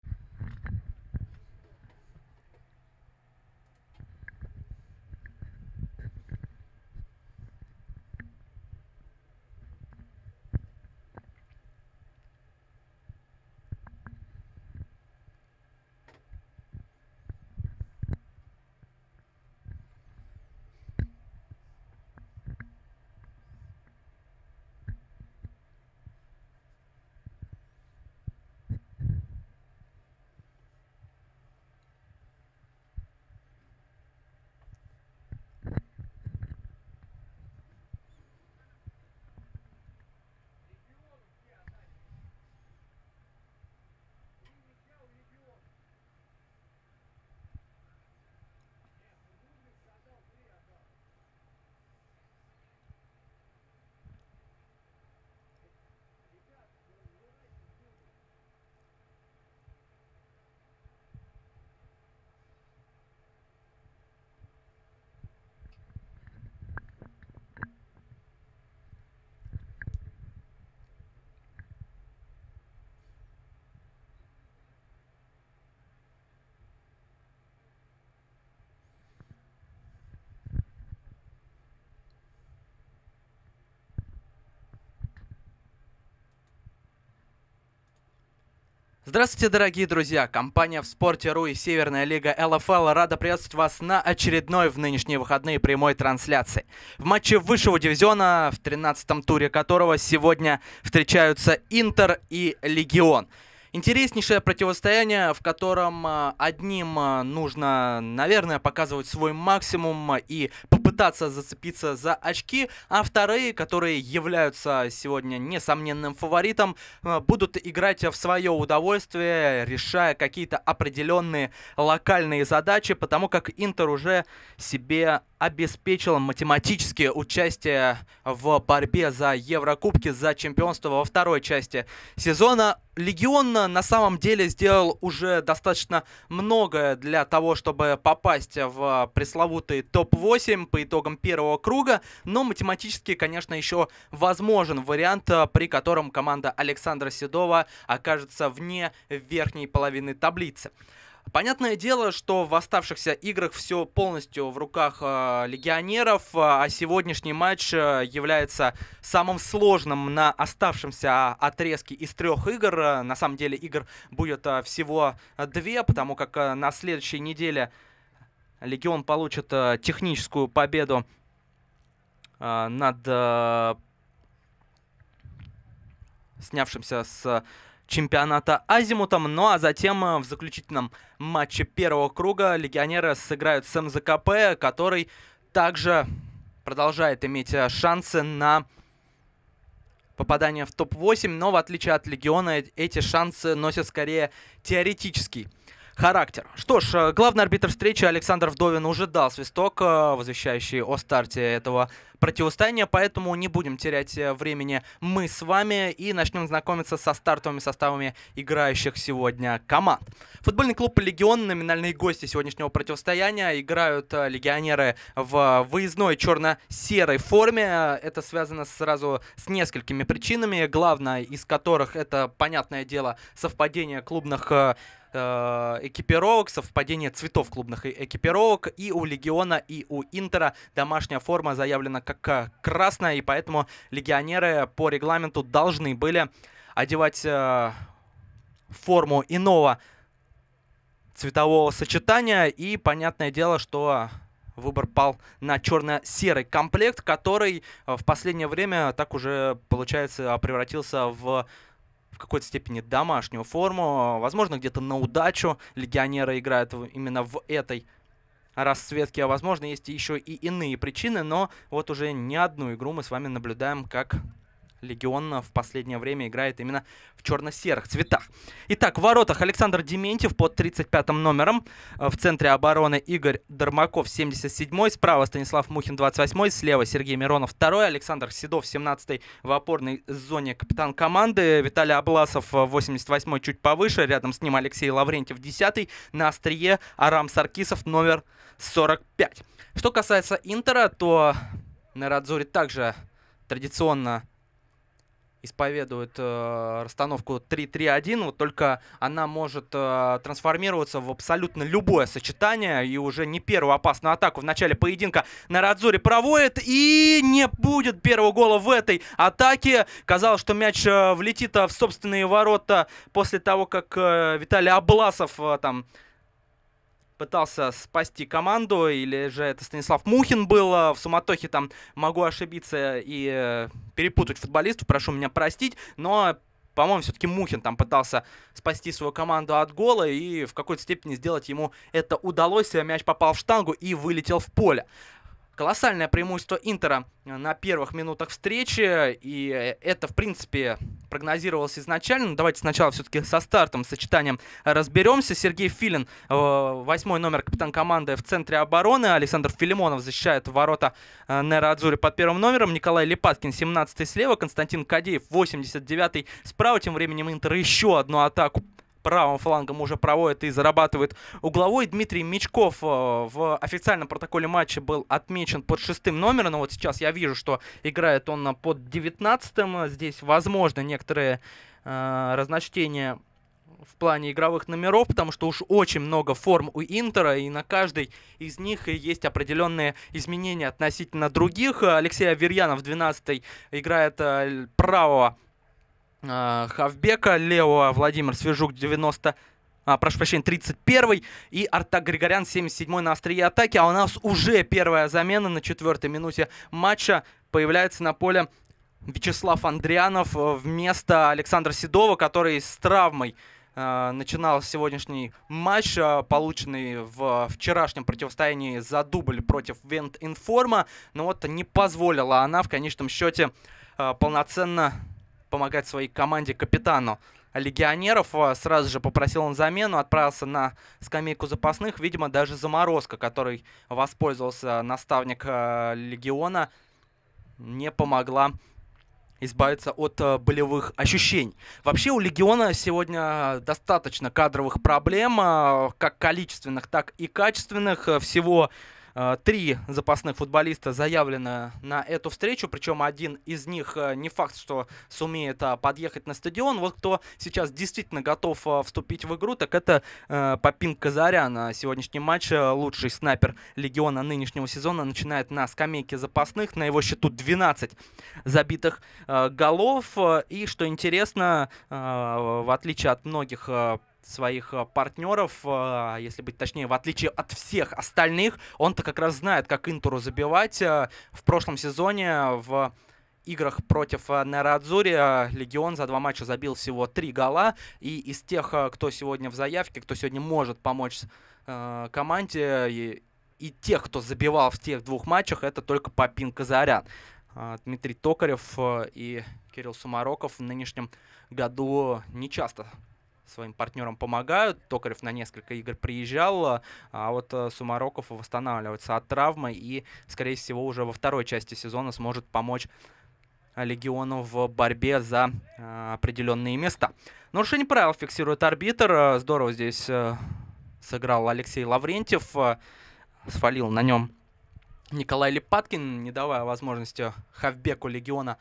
Здравствуйте, дорогие друзья! Компания в спорте.ру и Северная лига эл эф эл рада приветствовать вас на очередной в нынешние выходные прямой трансляции. В матче высшего дивизиона, в тринадцатом туре которого сегодня встречаются Интер и Легион. Интереснейшее противостояние, в котором одним нужно, наверное, показывать свой максимум и попытаться зацепиться за очки, а вторые, которые являются сегодня несомненным фаворитом, будут играть в свое удовольствие, решая какие-то определенные локальные задачи, потому как Интер уже себе обеспечил математическое участие в борьбе за Еврокубки, за чемпионство во второй части сезона. Легион на самом деле сделал уже достаточно многое для того, чтобы попасть в пресловутый топ восемь по итогам первого круга, но математически, конечно, еще возможен вариант, при котором команда Александра Седова окажется вне верхней половины таблицы. Понятное дело, что в оставшихся играх все полностью в руках э, легионеров, а сегодняшний матч э, является самым сложным на оставшемся отрезке из трех игр. На самом деле игр будет э, всего две, потому как э, на следующей неделе Легион получит э, техническую победу э, над э, снявшимся с чемпионата Азимутом. Ну а затем в заключительном матче первого круга легионеры сыграют с эм зэ ка пэ, который также продолжает иметь шансы на попадание в топ восемь, но в отличие от Легиона эти шансы носят скорее теоретический характер. Что ж, главный арбитр встречи Александр Вдовин уже дал свисток, возвещающий о старте этого противостояния, поэтому не будем терять времени мы с вами и начнем знакомиться со стартовыми составами играющих сегодня команд. Футбольный клуб «Легион», номинальные гости сегодняшнего противостояния, играют легионеры в выездной черно-серой форме. Это связано сразу с несколькими причинами, главная из которых это, понятное дело, совпадение клубных экипировок, совпадение цветов клубных экипировок. И у Легиона, и у Интера домашняя форма заявлена как красная, и поэтому легионеры по регламенту должны были одевать э, форму иного цветового сочетания. И понятное дело, что выбор пал на черно-серый комплект, который в последнее время так уже, получается, превратился в в какой-то степени домашнюю форму. Возможно, где-то на удачу легионеры играют именно в этой расцветке, а возможно, есть еще и иные причины, но вот уже не одну игру мы с вами наблюдаем, как Легион в последнее время играет именно в черно-серых цветах. Итак, в воротах Александр Дементьев под тридцать пятым номером. В центре обороны Игорь Дармаков, семьдесят седьмой. Справа Станислав Мухин, двадцать восьмой. Слева Сергей Миронов, второй. Александр Седов, семнадцатый. В опорной зоне капитан команды. Виталий Абласов, восемьдесят восьмой, чуть повыше. Рядом с ним Алексей Лаврентьев, десятый. На острие Арам Саркисов, номер сорок пять. Что касается Интера, то Нерадзури также традиционно исповедует э, расстановку три три один, вот только она может э, трансформироваться в абсолютно любое сочетание, и уже не первую опасную атаку в начале поединка Нерадзури проводит, и не будет первого гола в этой атаке. Казалось, что мяч э, влетит в собственные ворота после того, как э, Виталий Абласов э, там пытался спасти команду, или же это Станислав Мухин был. В суматохе там могу ошибиться и э, перепутать футболистов, прошу меня простить, но, по-моему, все-таки Мухин там пытался спасти свою команду от гола, и в какой-то степени сделать ему это удалось. Мяч попал в штангу и вылетел в поле. Колоссальное преимущество Интера на первых минутах встречи, и это, в принципе, прогнозировалось изначально. Давайте сначала все-таки со стартом, сочетанием разберемся. Сергей Филин, восьмой номер, капитан команды, в центре обороны. Александр Филимонов защищает ворота Нерадзури под первым номером. Николай Липаткин, семнадцатый, слева. Константин Кадеев, восемьдесят девятый, справа. Тем временем Интер еще одну атаку правым флангом уже проводит и зарабатывает угловой. Дмитрий Мечков в официальном протоколе матча был отмечен под шестым номером, но вот сейчас я вижу, что играет он под девятнадцатым. Здесь возможно некоторые э, разночтения в плане игровых номеров, потому что уж очень много форм у Интера, и на каждой из них есть определенные изменения относительно других. Алексей Аверьянов, двенадцатый, играет э, правого хавбека, левого Владимир Свежук, девяносто, а, прошу прощения, тридцать первый, и Артак Григорян, семьдесят седьмой, на острие атаки. А у нас уже первая замена на четвертой минуте матча. Появляется на поле Вячеслав Андрианов вместо Александра Седова, который с травмой э, начинал сегодняшний матч, э, полученный в вчерашнем противостоянии за дубль против Вент-Информа. Но вот не позволила она в конечном счете э, полноценно помогать своей команде, капитану легионеров. Сразу же попросил он замену, отправился на скамейку запасных. Видимо, даже заморозка, которой воспользовался наставник легиона, не помогла избавиться от э, болевых ощущений. Вообще у легиона сегодня достаточно кадровых проблем, э, как количественных, так и качественных. Всего э, три запасных футболиста заявлено на эту встречу, причем один из них э, не факт, что сумеет э, подъехать на стадион. Вот кто сейчас действительно готов э, вступить в игру, так это э, Попин Казарян. Сегодняшний матч, э, лучший снайпер легиона нынешнего сезона, начинает на скамейке запасных. На его счету двенадцать забитых э, голов. И, что интересно, э, в отличие от многих э, своих партнеров, э, если быть точнее, в отличие от всех остальных, он-то как раз знает, как Интеру забивать. Э, в прошлом сезоне в играх против Нерадзури легион за два матча забил всего три гола. И из тех, кто сегодня в заявке, кто сегодня может помочь э, команде, и, и тех, кто забивал в тех двух матчах, это только Попин Казарян. Дмитрий Токарев и Кирилл Сумароков в нынешнем году не часто своим партнерам помогают. Токарев на несколько игр приезжал, а вот Сумароков восстанавливается от травмы и, скорее всего, уже во второй части сезона сможет помочь легиону в борьбе за определенные места. Нарушение правил фиксирует арбитр. Здорово здесь сыграл Алексей Лаврентьев. Свалил на нем Николай Липаткин, не давая возможности хавбеку легиона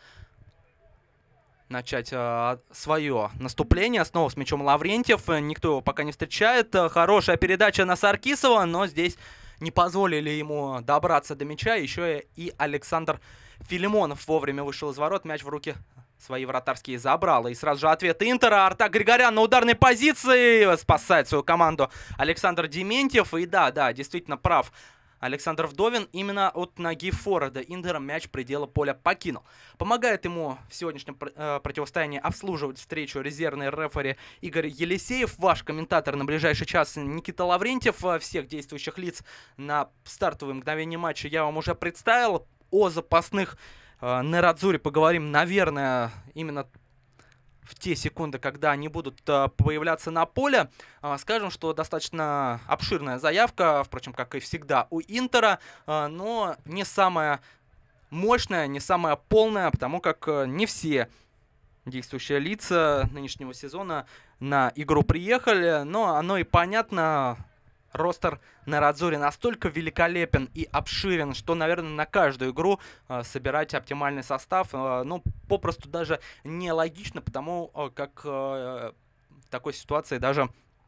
начать э, свое наступление. Снова с мячом Лаврентьев. Никто его пока не встречает. Хорошая передача на Саркисова, но здесь не позволили ему добраться до мяча. Еще и Александр Филимонов вовремя вышел из ворот. Мяч в руки свои вратарские забрал. И сразу же ответ Интера. Артак Григорян на ударной позиции. Спасает свою команду Александр Дементьев. И да, да, действительно прав Александр Вдовин. Именно от ноги форварда Интера мяч предела поля покинул. Помогает ему в сегодняшнем э, противостоянии обслуживать встречу резервный рефери Игорь Елисеев. Ваш комментатор на ближайший час Никита Лаврентьев. Всех действующих лиц на стартовые мгновения матча я вам уже представил. О запасных э, Нерадзури поговорим, наверное, именно в те секунды, когда они будут э, появляться на поле. Э, скажем, что достаточно обширная заявка, впрочем, как и всегда у Интера, э, но не самая мощная, не самая полная, потому как э, не все действующие лица нынешнего сезона на игру приехали, но оно и понятно. Ростер Нерадзури настолько великолепен и обширен, что, наверное, на каждую игру э, собирать оптимальный состав, э, ну, попросту даже нелогично, потому э, как э, в такой ситуации даже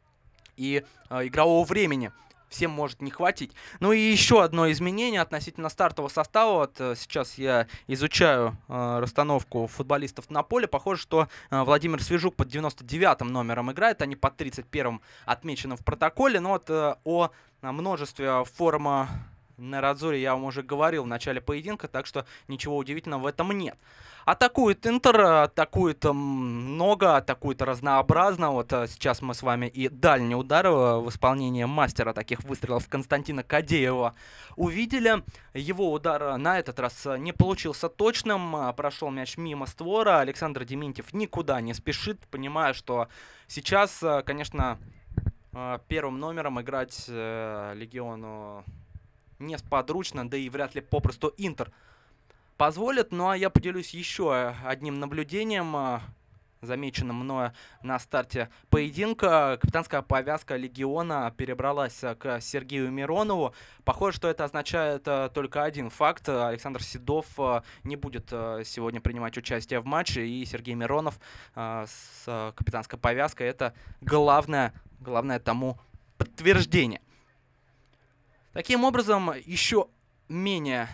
и э, игрового времени всем может не хватить. Ну и еще одно изменение относительно стартового состава. Вот э, сейчас я изучаю э, расстановку футболистов на поле. Похоже, что э, Владимир Свежук под девяносто девятым номером играет, а не под тридцать первым отмеченным в протоколе. Но вот э, о множестве форм Нерадзури я вам уже говорил в начале поединка, так что ничего удивительного в этом нет. Атакует Интер, атакует много, атакует разнообразно. Вот сейчас мы с вами и дальний удар в исполнении мастера таких выстрелов Константина Кадеева увидели. Его удар на этот раз не получился точным, прошел мяч мимо створа. Александр Дементьев никуда не спешит, понимая, что сейчас, конечно, первым номером играть легиону несподручно, да и вряд ли попросту Интер позволит. Ну а я поделюсь еще одним наблюдением, замеченным мною на старте поединка. Капитанская повязка легиона перебралась к Сергею Миронову. Похоже, что это означает только один факт. Александр Седов не будет сегодня принимать участие в матче, и Сергей Миронов с капитанской повязкой — это главное, главное тому подтверждение. Таким образом, еще менее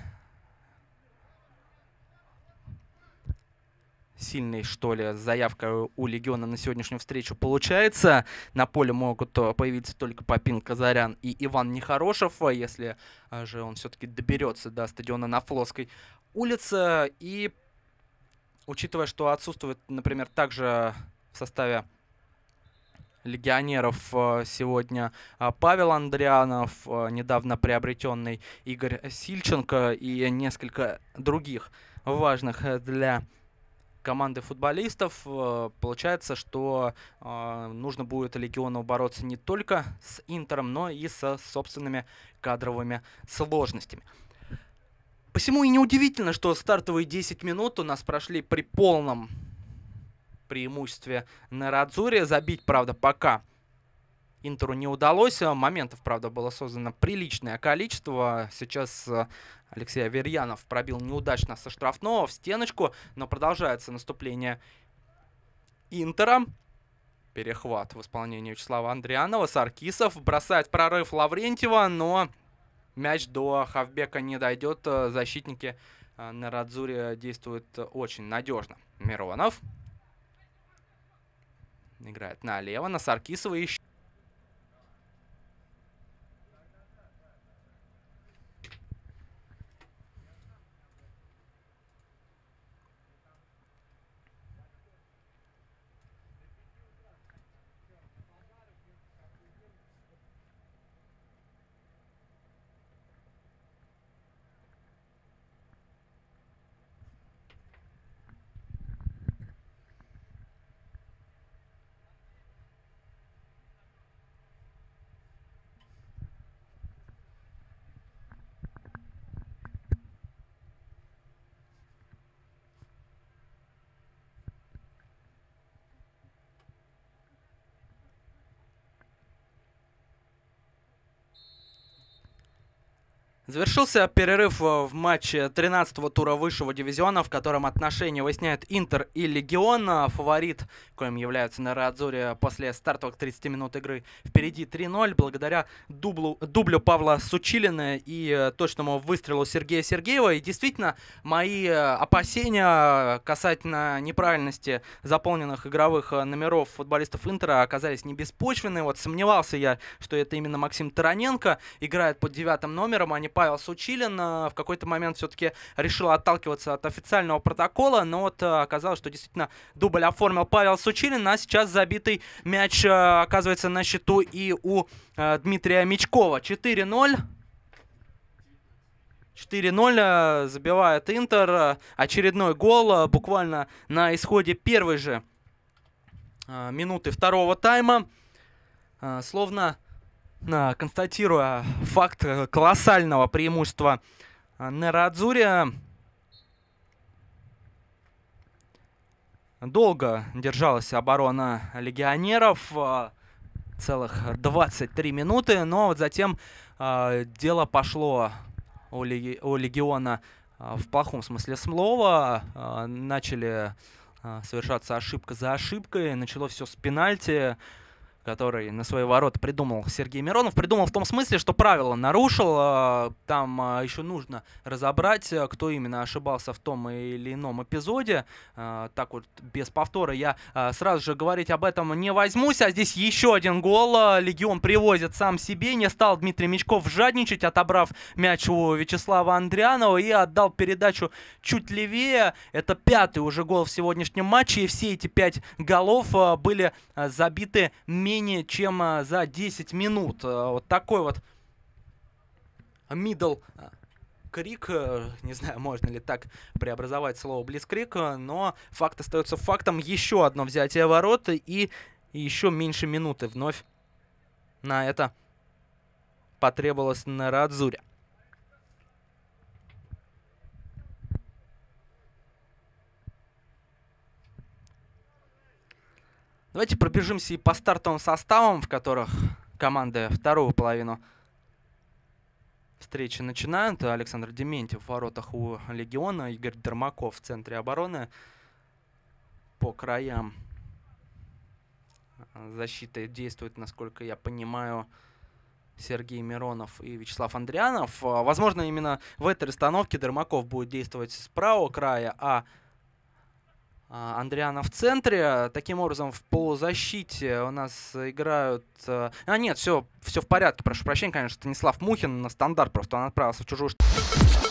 сильной, что ли, заявка у легиона на сегодняшнюю встречу получается. На поле могут появиться только Попин Казарян и Иван Нехорошев, если же он все-таки доберется до стадиона на Флотской улице. И учитывая, что отсутствует, например, также в составе легионеров сегодня Павел Андрианов, недавно приобретенный Игорь Сильченко и несколько других важных для команды футболистов. Получается, что нужно будет Легиону бороться не только с Интером, но и со собственными кадровыми сложностями. Посему и неудивительно, что стартовые десять минут у нас прошли при полном преимуществе Нерадзури. Забить, правда, пока Интеру не удалось. Моментов, правда, было создано приличное количество. Сейчас Алексей Аверьянов пробил неудачно со штрафного в стеночку, но продолжается наступление Интера. Перехват в исполнении Вячеслава Андрианова. Саркисов бросает прорыв Лаврентьева, но мяч до хавбека не дойдет. Защитники Нерадзури действуют очень надежно. Миронов играет налево, на Саркисова еще. Завершился перерыв в матче тринадцатого тура высшего дивизиона, в котором отношения выясняют Интер и Легион. Фаворит, коим является Нерадзури после стартовых тридцати минут игры, впереди три ноль, благодаря дублу, дублю Павла Сучилина и точному выстрелу Сергея Сергеева. И действительно, мои опасения касательно неправильности заполненных игровых номеров футболистов Интера оказались не беспочвенны. Вот сомневался я, что это именно Максим Тараненко играет под девятым номером, а не Павел Сучилин. В какой-то момент все-таки решил отталкиваться от официального протокола, но вот оказалось, что действительно дубль оформил Павел Сучилин, а сейчас забитый мяч оказывается на счету и у Дмитрия Мечкова. четыре ноль. четыре ноль забивает Интер. Очередной гол буквально на исходе первой же минуты второго тайма. Словно констатируя факт колоссального преимущества Нерадзури, долго держалась оборона легионеров, целых двадцать три минуты, но вот затем э, дело пошло у, леги у Легиона э, в плохом смысле слова. Э, начали э, совершаться ошибка за ошибкой, началось все с пенальти, который на свои ворота придумал Сергей Миронов. Придумал в том смысле, что правила нарушил. Там еще нужно разобрать, кто именно ошибался в том или ином эпизоде. Так вот, без повтора я сразу же говорить об этом не возьмусь. А здесь еще один гол. Легион привозит сам себе. Не стал Дмитрий Мечков жадничать, отобрав мяч у Вячеслава Андрианова и отдал передачу чуть левее. Это пятый уже гол в сегодняшнем матче. И все эти пять голов были забиты менее чем за десять минут. Вот такой вот middle крик, не знаю, можно ли так преобразовать слово блицкрик, но факт остается фактом. Еще одно взятие ворот и еще меньше минуты вновь на это потребовалось Нерадзури. Давайте пробежимся и по стартовым составам, в которых команды вторую половину встречи начинают. Александр Дементьев в воротах у Легиона, Игорь Дермаков в центре обороны. По краям защиты действует, насколько я понимаю, Сергей Миронов и Вячеслав Андрианов. Возможно, именно в этой расстановке Дермаков будет действовать с правого края, а Андрианов в центре. Таким образом, в полузащите у нас играют... А, нет, все, все в порядке, прошу прощения, конечно, Станислав Мухин на стандарт, просто он отправился в чужую...